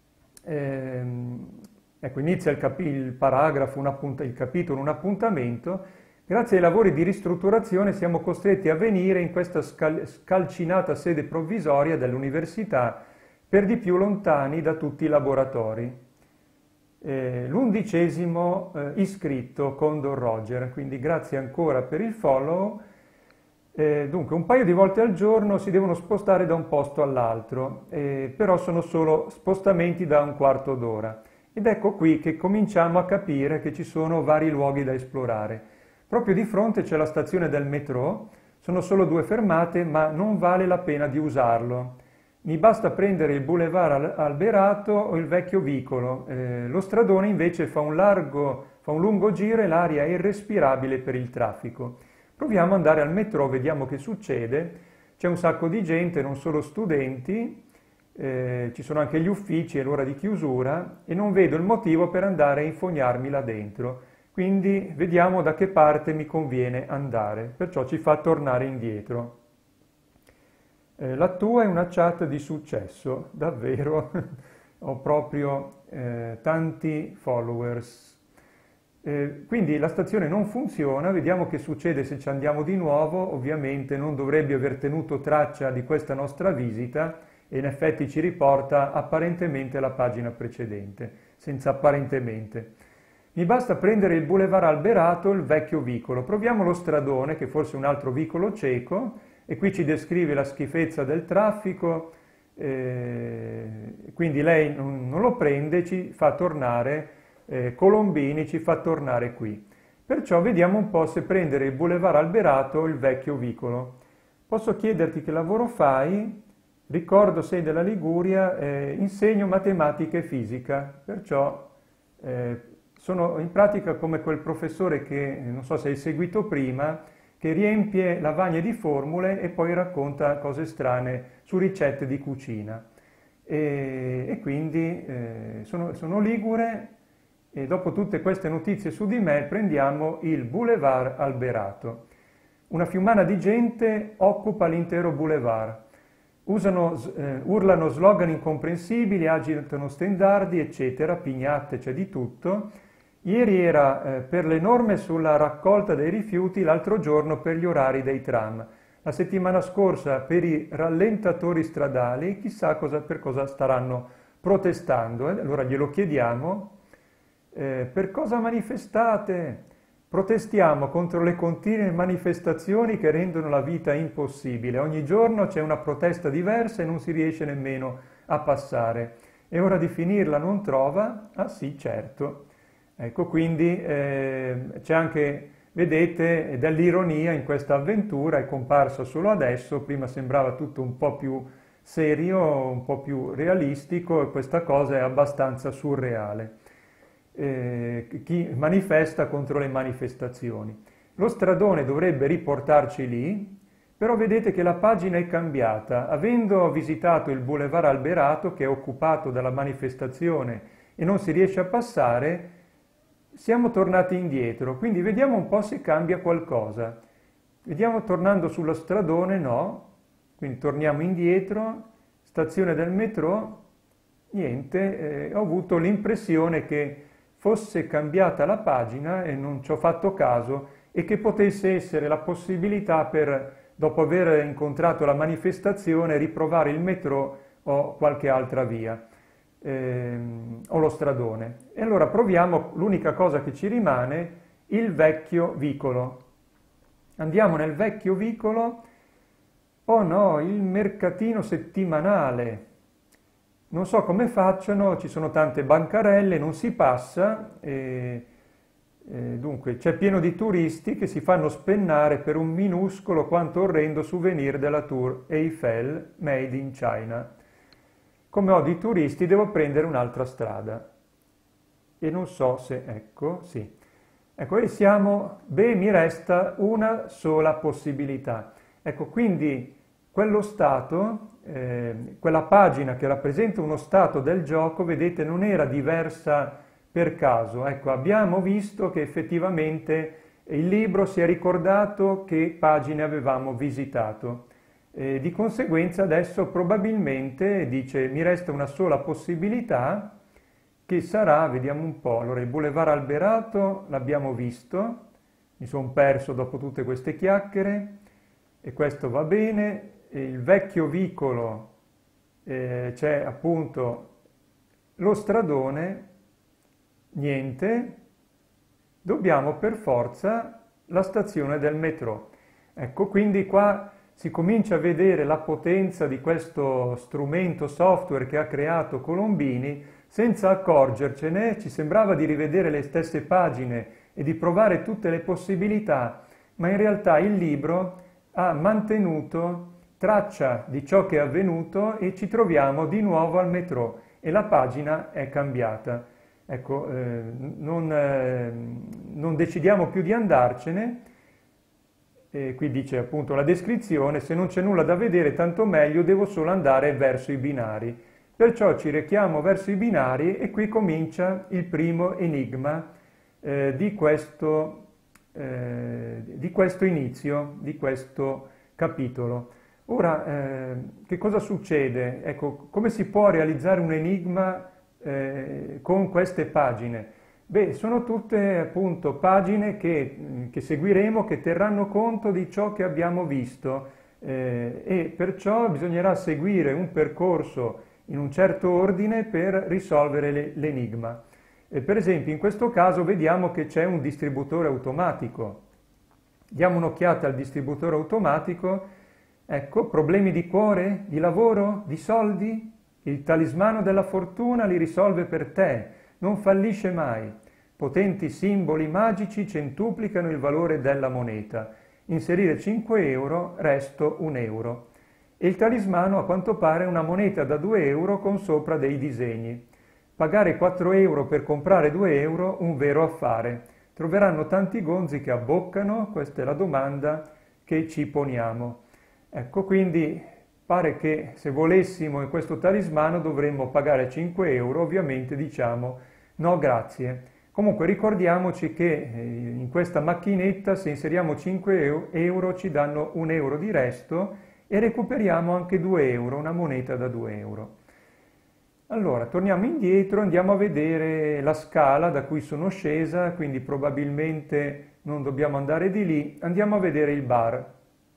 ehm, ecco, inizia il, capi- il paragrafo, un appunt- il capitolo, un appuntamento. Grazie ai lavori di ristrutturazione siamo costretti a venire in questa scal- scalcinata sede provvisoria dell'università, per di più lontani da tutti i laboratori. Eh, l'undicesimo eh, iscritto Condor Roger, quindi grazie ancora per il follow. Eh, dunque, un paio di volte al giorno si devono spostare da un posto all'altro, eh, però sono solo spostamenti da un quarto d'ora. Ed ecco qui che cominciamo a capire che ci sono vari luoghi da esplorare. Proprio di fronte c'è la stazione del metro, sono solo due fermate, ma non vale la pena di usarlo. Mi basta prendere il boulevard Alberato o il vecchio vicolo. Eh, lo stradone invece fa un, largo, fa un lungo giro e l'aria è irrespirabile per il traffico. Proviamo ad andare al metro, vediamo che succede. C'è un sacco di gente, non solo studenti, eh, ci sono anche gli uffici, è l'ora di chiusura e non vedo il motivo per andare a infognarmi là dentro. Quindi vediamo da che parte mi conviene andare, perciò ci fa tornare indietro. Eh, la tua è una chat di successo, davvero, ho proprio eh, tanti followers. Eh, quindi la stazione non funziona, vediamo che succede se ci andiamo di nuovo. Ovviamente non dovrebbe aver tenuto traccia di questa nostra visita e in effetti ci riporta apparentemente alla pagina precedente, senza apparentemente. Mi basta prendere il boulevard Alberato, il vecchio vicolo. Proviamo lo stradone, che forse è un altro vicolo cieco, e qui ci descrive la schifezza del traffico, eh, quindi lei non, non lo prende, ci fa tornare, eh, Colombini ci fa tornare qui. Perciò vediamo un po' se prendere il boulevard Alberato o il vecchio vicolo. Posso chiederti che lavoro fai? Ricordo sei della Liguria, eh, insegno matematica e fisica, perciò eh, sono in pratica come quel professore che, non so se hai seguito prima, che riempie lavagne di formule e poi racconta cose strane su ricette di cucina. E, e quindi eh, sono, sono ligure e dopo tutte queste notizie su di me prendiamo il boulevard Alberato. Una fiumana di gente occupa l'intero boulevard. usano, eh, urlano slogan incomprensibili, agitano stendardi, eccetera, pignate, c'è di tutto. Ieri era eh, per le norme sulla raccolta dei rifiuti, l'altro giorno per gli orari dei tram. La settimana scorsa per i rallentatori stradali, chissà cosa, per cosa staranno protestando. Eh? Allora glielo chiediamo, eh, per cosa manifestate? Protestiamo contro le continue manifestazioni che rendono la vita impossibile. Ogni giorno c'è una protesta diversa e non si riesce nemmeno a passare. È ora di finirla, non trova? Ah sì, certo. Ecco, quindi eh, c'è anche, vedete, dell'ironia in questa avventura, è comparsa solo adesso, prima sembrava tutto un po' più serio, un po' più realistico, e questa cosa è abbastanza surreale. Eh, chi manifesta contro le manifestazioni. Lo stradone dovrebbe riportarci lì, però vedete che la pagina è cambiata. Avendo visitato il Boulevard Alberato, che è occupato dalla manifestazione e non si riesce a passare, siamo tornati indietro, quindi vediamo un po' se cambia qualcosa. Vediamo tornando sullo stradone, no, quindi torniamo indietro, stazione del metro, niente, eh, ho avuto l'impressione che fosse cambiata la pagina e non ci ho fatto caso e che potesse essere la possibilità per, dopo aver incontrato la manifestazione, riprovare il metro o qualche altra via. Ehm, o lo stradone. E allora proviamo l'unica cosa che ci rimane, il vecchio vicolo. Andiamo nel vecchio vicolo. Oh no, il mercatino settimanale. Non so come facciano, ci sono tante bancarelle, non si passa. E, e dunque c'è pieno di turisti che si fanno spennare per un minuscolo quanto orrendo souvenir della Tour Eiffel made in China. Come ho di turisti devo prendere un'altra strada e non so se, ecco, sì. Ecco, e siamo, beh, mi resta una sola possibilità. Ecco, quindi quello stato, eh, quella pagina che rappresenta uno stato del gioco, vedete, non era diversa per caso. Ecco, abbiamo visto che effettivamente il libro si è ricordato che pagine avevamo visitato. Eh, di conseguenza adesso probabilmente dice mi resta una sola possibilità che sarà, vediamo un po', allora il Boulevard Alberato l'abbiamo visto, mi sono perso dopo tutte queste chiacchiere e questo va bene, e il vecchio vicolo eh, c'è appunto lo stradone, niente, dobbiamo per forza la stazione del metro. Ecco, quindi qua si comincia a vedere la potenza di questo strumento software che ha creato Colombini senza accorgercene. Ci sembrava di rivedere le stesse pagine e di provare tutte le possibilità, ma in realtà il libro ha mantenuto traccia di ciò che è avvenuto e ci troviamo di nuovo al metro e la pagina è cambiata. Ecco, eh, non, eh, non decidiamo più di andarcene. E qui dice appunto la descrizione, se non c'è nulla da vedere tanto meglio, devo solo andare verso i binari. Perciò ci rechiamo verso i binari e qui comincia il primo enigma eh, di, questo, eh, di questo inizio, di questo capitolo. Ora, eh, che cosa succede? Ecco, come si può realizzare un enigma eh, con queste pagine? Beh, sono tutte appunto pagine che, che seguiremo, che terranno conto di ciò che abbiamo visto eh, e perciò bisognerà seguire un percorso in un certo ordine per risolvere l'enigma. E per esempio in questo caso vediamo che c'è un distributore automatico. Diamo un'occhiata al distributore automatico. Ecco, problemi di cuore, di lavoro, di soldi? Il talismano della fortuna li risolve per te, non fallisce mai. Potenti simboli magici centuplicano il valore della moneta. Inserire cinque euro, resto un euro. E il talismano a quanto pare è una moneta da due euro con sopra dei disegni. Pagare quattro euro per comprare due euro, un vero affare. Troveranno tanti gonzi che abboccano? Questa è la domanda che ci poniamo. Ecco, quindi pare che se volessimo in questo talismano dovremmo pagare cinque euro, ovviamente diciamo no grazie. Comunque ricordiamoci che in questa macchinetta se inseriamo cinque euro ci danno un euro di resto e recuperiamo anche due euro, una moneta da due euro. Allora, torniamo indietro, andiamo a vedere la scala da cui sono scesa, quindi probabilmente non dobbiamo andare di lì, andiamo a vedere il bar.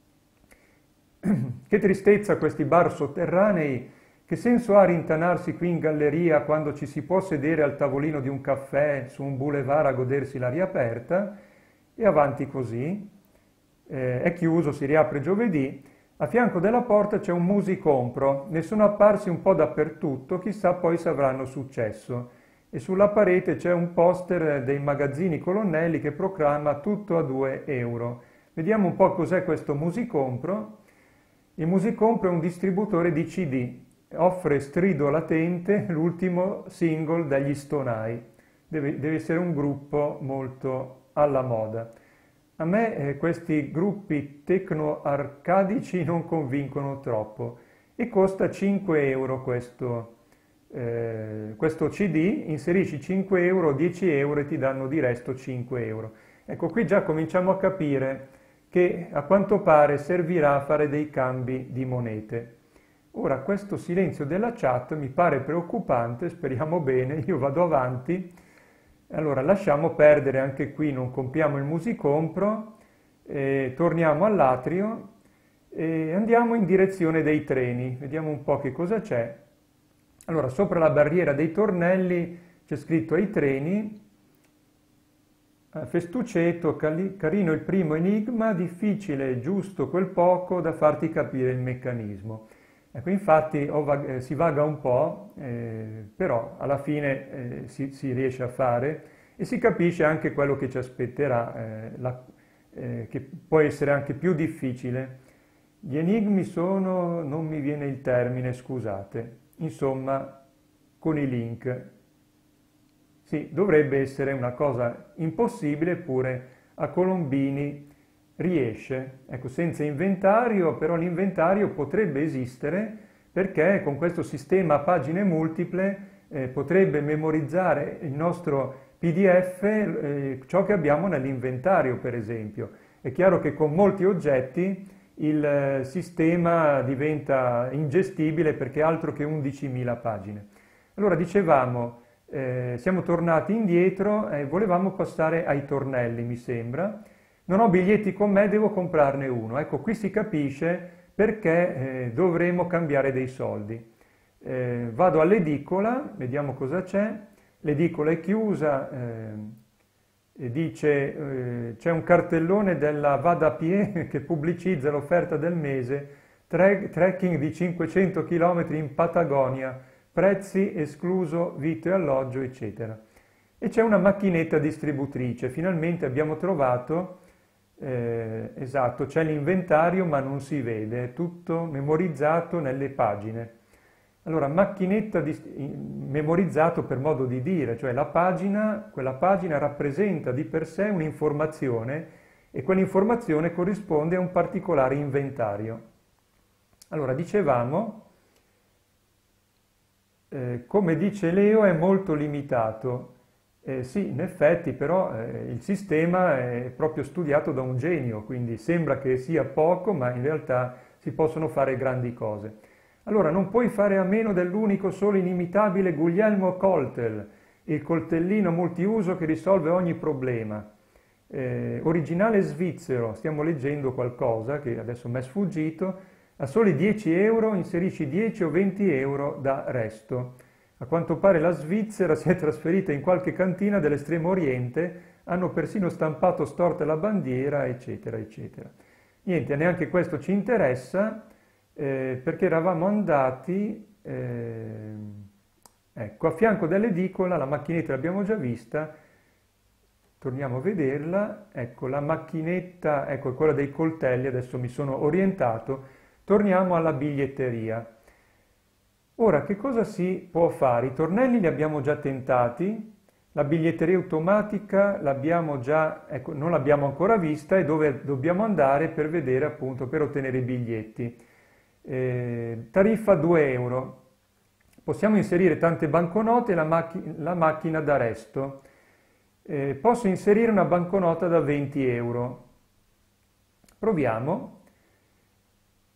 Che tristezza questi bar sotterranei, che senso ha rintanarsi qui in galleria quando ci si può sedere al tavolino di un caffè su un boulevard a godersi l'aria aperta, e avanti così. Eh, è chiuso, si riapre giovedì. A fianco della porta c'è un musicompro, ne sono apparsi un po' dappertutto, chissà poi se avranno successo. E sulla parete c'è un poster dei magazzini Colonnelli che proclama tutto a due euro. Vediamo un po' cos'è questo musicompro. Il musicompro è un distributore di C D, offre Strido Latente, l'ultimo single degli Stonai. Deve, deve essere un gruppo molto alla moda. A me eh, questi gruppi tecno-arcadici non convincono troppo e costa cinque euro questo, eh, questo C D, inserisci cinque euro, dieci euro e ti danno di resto cinque euro. Ecco, qui già cominciamo a capire che a quanto pare servirà a fare dei cambi di monete. Ora, questo silenzio della chat mi pare preoccupante, speriamo bene, io vado avanti. Allora, lasciamo perdere anche qui, non compriamo il musicompro, eh, torniamo all'atrio e andiamo in direzione dei treni, vediamo un po' che cosa c'è. Allora, sopra la barriera dei tornelli c'è scritto ai treni, festuceto, carino il primo enigma, difficile, giusto quel poco da farti capire il meccanismo. Ecco, infatti oh, va, eh, si vaga un po', eh, però alla fine eh, si, si riesce a fare e si capisce anche quello che ci aspetterà, eh, la, eh, che può essere anche più difficile. Gli enigmi sono, non mi viene il termine, scusate, insomma, con i link. Sì, dovrebbe essere una cosa impossibile, eppure a Colombini riesce. Ecco, senza inventario, però l'inventario potrebbe esistere perché con questo sistema a pagine multiple eh, potrebbe memorizzare il nostro P D F eh, ciò che abbiamo nell'inventario, per esempio. È chiaro che con molti oggetti il eh, sistema diventa ingestibile perché è altro che undicimila pagine. Allora dicevamo, eh, siamo tornati indietro e volevamo passare ai tornelli, mi sembra. Non ho biglietti con me, devo comprarne uno. Ecco, qui si capisce perché eh, dovremo cambiare dei soldi. Eh, vado all'edicola, vediamo cosa c'è. L'edicola è chiusa, eh, e dice eh, c'è un cartellone della Vada a Pie che pubblicizza l'offerta del mese, tre, trekking di cinquecento chilometri in Patagonia, prezzi escluso vitto e alloggio, eccetera. E c'è una macchinetta distributrice, finalmente abbiamo trovato. Eh, esatto, c'è l'inventario ma non si vede, è tutto memorizzato nelle pagine. Allora, macchinetta di, memorizzato per modo di dire, cioè la pagina, quella pagina rappresenta di per sé un'informazione e quell'informazione corrisponde a un particolare inventario. Allora, dicevamo, eh, come dice Leo, è molto limitato. Eh, sì, in effetti, però eh, il sistema è proprio studiato da un genio, quindi sembra che sia poco, ma in realtà si possono fare grandi cose. Allora, non puoi fare a meno dell'unico solo inimitabile Guglielmo Coltel, il coltellino multiuso che risolve ogni problema. Eh, originale svizzero, stiamo leggendo qualcosa che adesso mi è sfuggito, a soli dieci euro inserisci dieci o venti euro da resto. A quanto pare la Svizzera si è trasferita in qualche cantina dell'estremo oriente, hanno persino stampato storta la bandiera, eccetera, eccetera. Niente, neanche questo ci interessa, eh, perché eravamo andati, eh, ecco, a fianco dell'edicola, la macchinetta l'abbiamo già vista, torniamo a vederla, ecco, la macchinetta, ecco, è quella dei coltelli, adesso mi sono orientato, torniamo alla biglietteria. Ora, che cosa si può fare? I tornelli li abbiamo già tentati, la biglietteria automatica l'abbiamo già, ecco, non l'abbiamo ancora vista e dove dobbiamo andare per vedere appunto, per ottenere i biglietti. Eh, tariffa due euro. Possiamo inserire tante banconote e la, macch- la macchina d'arresto. Eh, posso inserire una banconota da venti euro. Proviamo.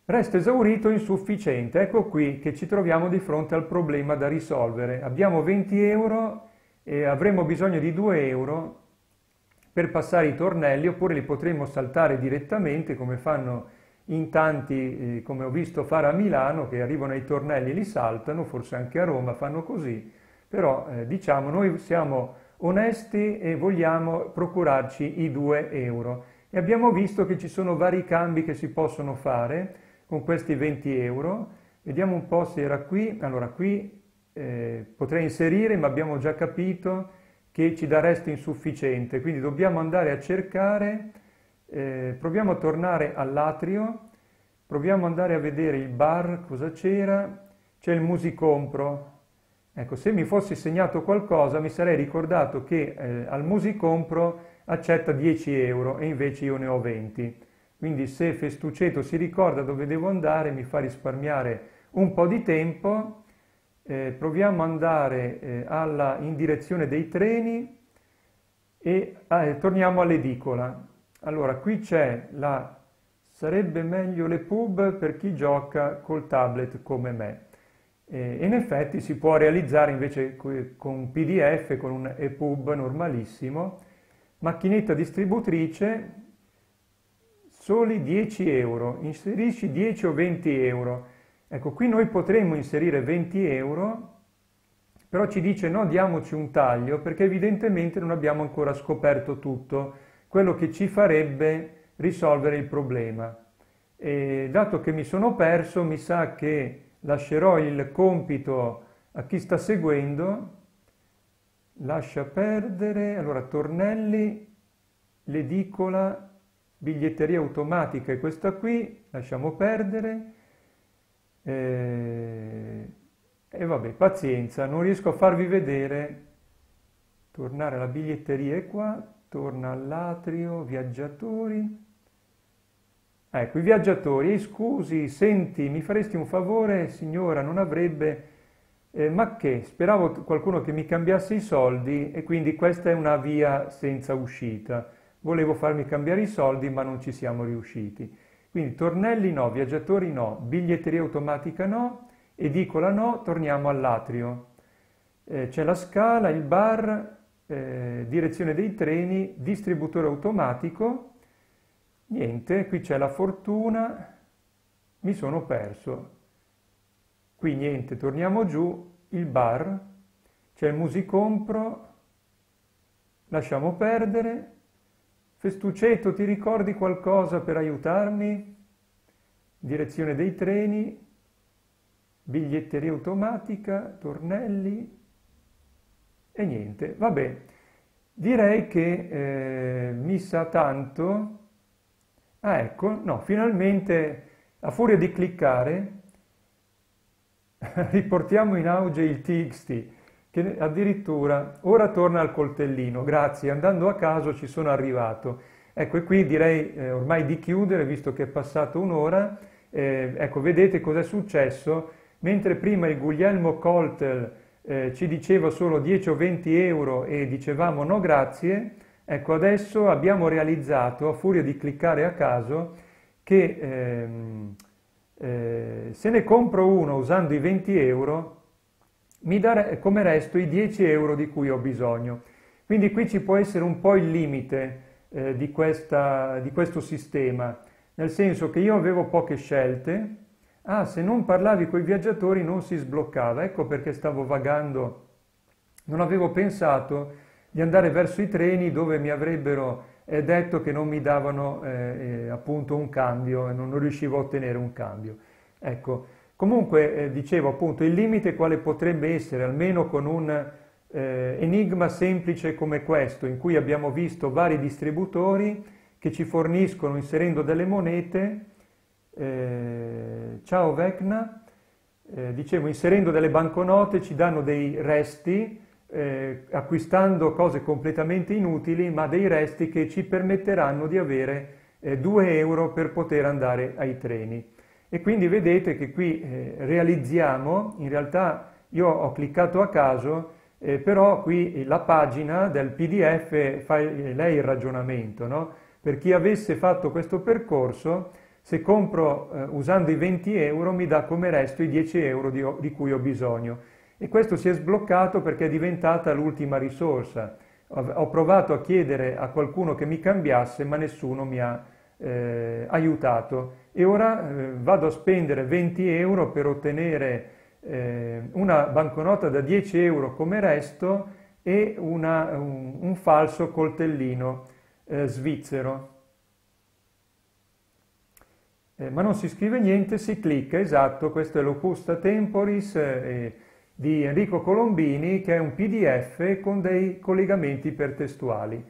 Resto esaurito insufficiente. Ecco qui che ci troviamo di fronte al problema da risolvere. Abbiamo venti euro e avremo bisogno di due euro per passare i tornelli, oppure li potremmo saltare direttamente come fanno in tanti, eh, come ho visto fare a Milano, che arrivano ai tornelli e li saltano, forse anche a Roma fanno così, però eh, diciamo noi siamo onesti e vogliamo procurarci i due euro. E abbiamo visto che ci sono vari cambi che si possono fare con questi venti euro. Vediamo un po' se era qui. Allora qui eh, potrei inserire, ma abbiamo già capito che ci dà resto insufficiente, quindi dobbiamo andare a cercare, eh, proviamo a tornare all'atrio, proviamo ad andare a vedere il bar, cosa c'era, c'è il musicompro. Ecco, se mi fossi segnato qualcosa mi sarei ricordato che eh, al musicompro accetta dieci euro e invece io ne ho venti. Quindi se Festuceto si ricorda dove devo andare mi fa risparmiare un po' di tempo. Eh, proviamo ad andare eh, alla, in direzione dei treni e eh, torniamo all'edicola. Allora qui c'è la sarebbe meglio le pub per chi gioca col tablet come me. Eh, in effetti si può realizzare invece con P D F, con un EPUB normalissimo. Macchinetta distributrice, soli dieci euro, inserisci dieci o venti euro. Ecco, qui noi potremmo inserire venti euro, però ci dice no, diamoci un taglio, perché evidentemente non abbiamo ancora scoperto tutto, quello che ci farebbe risolvere il problema. E dato che mi sono perso, mi sa che lascerò il compito a chi sta seguendo. Lascia perdere, allora tornelli, l'edicola, biglietteria automatica è questa qui, lasciamo perdere. E, e vabbè, pazienza, non riesco a farvi vedere. Tornare alla biglietteria è qua, torna all'atrio, viaggiatori. Ecco, i viaggiatori, eh, scusi, senti, mi faresti un favore, signora, non avrebbe... Eh, ma che? Speravo qualcuno che mi cambiasse i soldi e quindi questa è una via senza uscita. Volevo farmi cambiare i soldi ma non ci siamo riusciti. Quindi tornelli no, viaggiatori no, biglietteria automatica no, edicola no, torniamo all'atrio. Eh, c'è la scala, il bar, eh, direzione dei treni, distributore automatico, niente, qui c'è la fortuna, mi sono perso. Qui niente, torniamo giù, il bar, c'è il musicompro, lasciamo perdere. Festuceto, ti ricordi qualcosa per aiutarmi? Direzione dei treni, biglietteria automatica, tornelli e niente. Vabbè, direi che eh, mi sa tanto. Ah ecco, no, finalmente a furia di cliccare riportiamo in auge il T X T, che addirittura ora torna al coltellino, grazie, andando a caso ci sono arrivato. Ecco, e qui direi eh, ormai di chiudere, visto che è passata un'ora. Eh, ecco, vedete cos'è successo? Mentre prima il Guglielmo Coltel eh, ci diceva solo dieci o venti euro e dicevamo no grazie, ecco adesso abbiamo realizzato, a furia di cliccare a caso, che... Ehm, Eh, se ne compro uno usando i venti euro, mi dà come resto i dieci euro di cui ho bisogno. Quindi qui ci può essere un po' il limite eh, di, questa, di questo sistema, nel senso che io avevo poche scelte. Ah, se non parlavi con i viaggiatori non si sbloccava, ecco perché stavo vagando, non avevo pensato di andare verso i treni dove mi avrebbero è detto che non mi davano eh, eh, appunto un cambio e non, non riuscivo a ottenere un cambio. Ecco, comunque eh, dicevo appunto il limite quale potrebbe essere, almeno con un eh, enigma semplice come questo, in cui abbiamo visto vari distributori che ci forniscono inserendo delle monete, eh, ciao Vecna, eh, dicevo inserendo delle banconote ci danno dei resti, Eh, acquistando cose completamente inutili, ma dei resti che ci permetteranno di avere eh, due euro per poter andare ai treni. E quindi vedete che qui eh, realizziamo, in realtà io ho cliccato a caso, eh, però qui la pagina del P D F fa lei il ragionamento, no? Per chi avesse fatto questo percorso se compro eh, usando i venti euro mi dà come resto i dieci euro di, di cui ho bisogno. E questo si è sbloccato perché è diventata l'ultima risorsa. Ho, ho provato a chiedere a qualcuno che mi cambiasse, ma nessuno mi ha eh, aiutato. E ora eh, vado a spendere venti euro per ottenere eh, una banconota da dieci euro come resto e una, un, un falso coltellino eh, svizzero. Eh, ma non si scrive niente, si clicca, esatto, questo è Locusta Temporis eh, di Enrico Colombini, che è un P D F con dei collegamenti ipertestuali.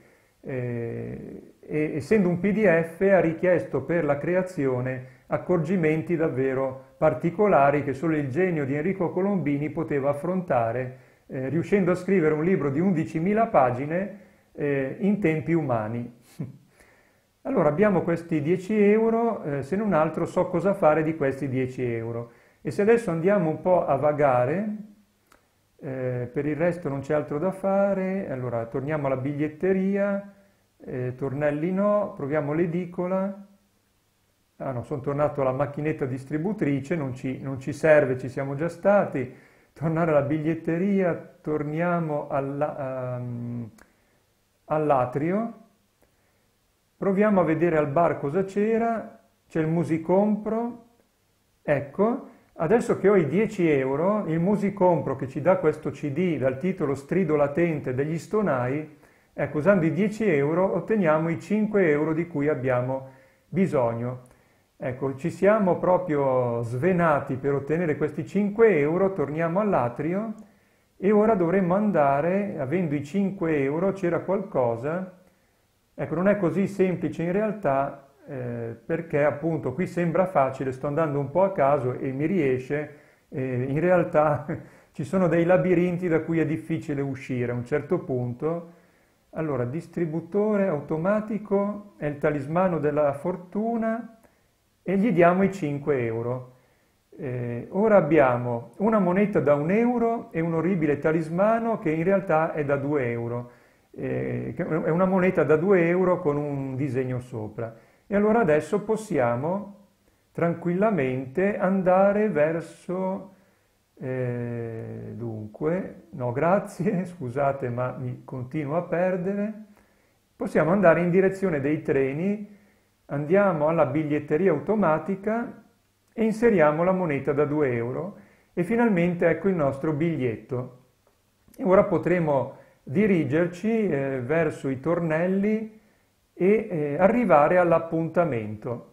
Eh, e, essendo un P D F ha richiesto per la creazione accorgimenti davvero particolari che solo il genio di Enrico Colombini poteva affrontare, eh, riuscendo a scrivere un libro di undicimila pagine eh, in tempi umani. Allora abbiamo questi dieci euro, eh, se non altro so cosa fare di questi dieci euro. E se adesso andiamo un po' a vagare, eh, per il resto non c'è altro da fare, allora torniamo alla biglietteria, eh, tornelli no, proviamo l'edicola. Ah no, sono tornato alla macchinetta distributrice, non ci, non ci serve, ci siamo già stati. Tornare alla biglietteria, torniamo alla, um, all'atrio. Proviamo a vedere al bar cosa c'era, c'è il Musicompro, ecco, adesso che ho i dieci euro, il Musicompro che ci dà questo C D dal titolo Strido latente degli Stonai, ecco, usando i dieci euro otteniamo i cinque euro di cui abbiamo bisogno. Ecco, ci siamo proprio svenati per ottenere questi cinque euro, torniamo all'atrio e ora dovremmo andare, avendo i cinque euro, c'era qualcosa. Ecco, non è così semplice in realtà eh, perché appunto qui sembra facile, sto andando un po' a caso e mi riesce, eh, in realtà ci sono dei labirinti da cui è difficile uscire a un certo punto. Allora, distributore automatico è il talismano della fortuna e gli diamo i cinque euro. Eh, ora abbiamo una moneta da un euro e un orribile talismano che in realtà è da due euro. Eh, è una moneta da due euro con un disegno sopra. E allora adesso possiamo tranquillamente andare verso, eh, dunque, no grazie, scusate ma mi continuo a perdere, possiamo andare in direzione dei treni, andiamo alla biglietteria automatica e inseriamo la moneta da due euro e finalmente ecco il nostro biglietto. E ora potremo dirigerci eh, verso i tornelli e eh, arrivare all'appuntamento.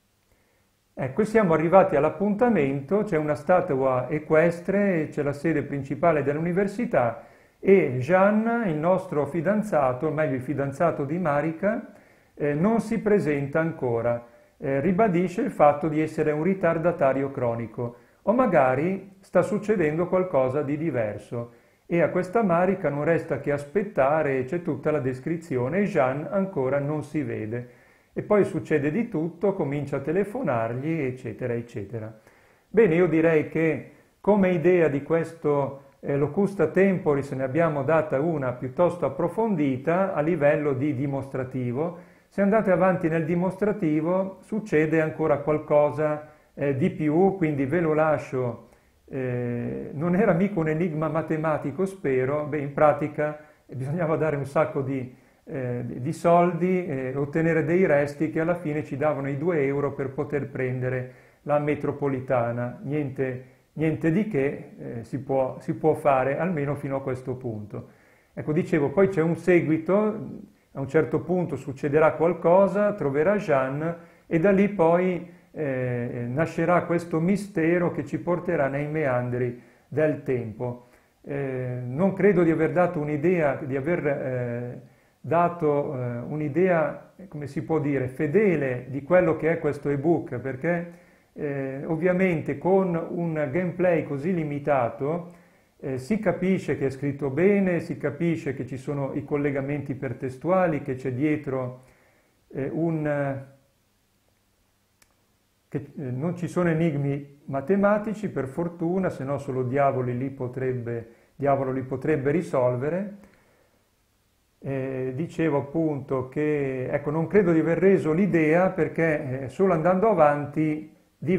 Ecco, siamo arrivati all'appuntamento, c'è una statua equestre, c'è la sede principale dell'università e Jean, il nostro fidanzato, o meglio il fidanzato di Marika, eh, non si presenta ancora, eh, ribadisce il fatto di essere un ritardatario cronico o magari sta succedendo qualcosa di diverso. E a questa Marika non resta che aspettare, c'è tutta la descrizione e Jean ancora non si vede. E poi succede di tutto, comincia a telefonargli, eccetera, eccetera. Bene, io direi che come idea di questo eh, Locusta Temporis ne abbiamo data una piuttosto approfondita a livello di dimostrativo. Se andate avanti nel dimostrativo succede ancora qualcosa eh, di più, quindi ve lo lascio. Eh, non era mica un enigma matematico, spero. Beh, in pratica eh, bisognava dare un sacco di, eh, di soldi, eh, ottenere dei resti che alla fine ci davano i due euro per poter prendere la metropolitana. Niente, niente di che, eh, si può, si può fare almeno fino a questo punto. Ecco, dicevo, poi c'è un seguito, a un certo punto succederà qualcosa, troverà Jean e da lì poi Eh, nascerà questo mistero che ci porterà nei meandri del tempo. Eh, non credo di aver dato un'idea, di aver eh, dato eh, un'idea, come si può dire, fedele di quello che è questo ebook, perché eh, ovviamente con un gameplay così limitato eh, si capisce che è scritto bene, si capisce che ci sono i collegamenti ipertestuali, che c'è dietro eh, un... che non ci sono enigmi matematici, per fortuna, se no solo Diavolo li potrebbe, Diavolo li potrebbe risolvere. Eh, dicevo appunto che ecco, non credo di aver reso l'idea perché eh, solo andando avanti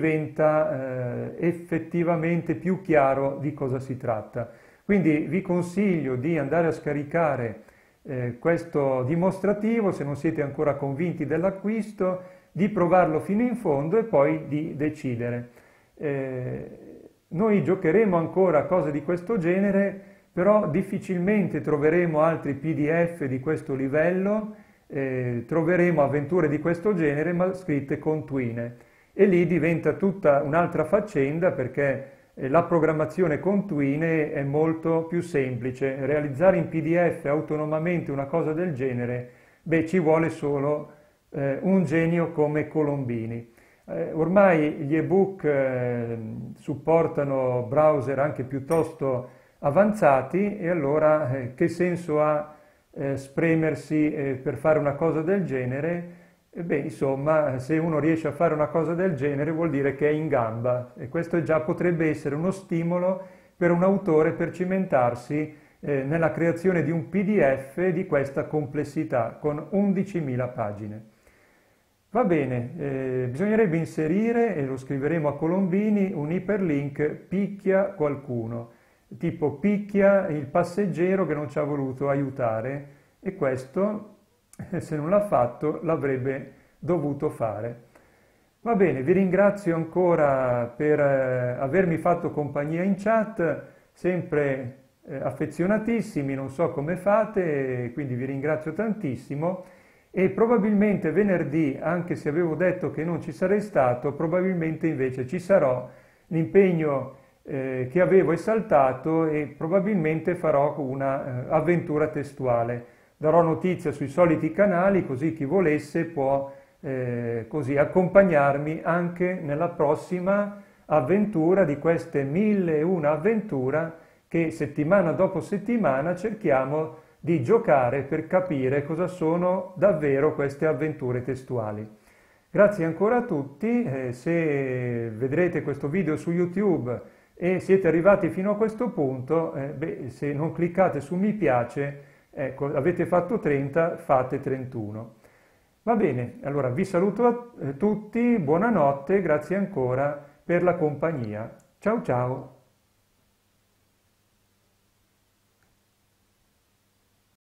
diventa eh, effettivamente più chiaro di cosa si tratta. Quindi vi consiglio di andare a scaricare eh, questo dimostrativo se non siete ancora convinti dell'acquisto, di provarlo fino in fondo e poi di decidere. Eh, noi giocheremo ancora a cose di questo genere, però difficilmente troveremo altri P D F di questo livello, eh, troveremo avventure di questo genere ma scritte con Twine e lì diventa tutta un'altra faccenda perché eh, la programmazione con Twine è molto più semplice. Realizzare in P D F autonomamente una cosa del genere, beh, ci vuole solo eh, un genio come Colombini. Eh, ormai gli ebook eh, supportano browser anche piuttosto avanzati e allora eh, che senso ha eh, spremersi eh, per fare una cosa del genere? E beh, insomma, se uno riesce a fare una cosa del genere vuol dire che è in gamba e questo già potrebbe essere uno stimolo per un autore per cimentarsi eh, nella creazione di un P D F di questa complessità con undicimila pagine. Va bene, eh, bisognerebbe inserire, e lo scriveremo a Colombini, un iperlink picchia qualcuno, tipo picchia il passeggero che non ci ha voluto aiutare e questo, se non l'ha fatto, l'avrebbe dovuto fare. Va bene, vi ringrazio ancora per eh, avermi fatto compagnia in chat, sempre eh, affezionatissimi, non so come fate, quindi vi ringrazio tantissimo. E probabilmente venerdì, anche se avevo detto che non ci sarei stato, probabilmente invece ci sarò. L'impegno eh, che avevo è saltato e probabilmente farò una eh, avventura testuale. Darò notizia sui soliti canali così chi volesse può eh, così accompagnarmi anche nella prossima avventura di queste mille e una avventura che settimana dopo settimana cerchiamo di giocare per capire cosa sono davvero queste avventure testuali. Grazie ancora a tutti, eh, se vedrete questo video su YouTube e siete arrivati fino a questo punto, eh, beh, se non cliccate su mi piace, ecco, avete fatto trenta, fate trentuno. Va bene, allora vi saluto a tutti, buonanotte, grazie ancora per la compagnia. Ciao ciao!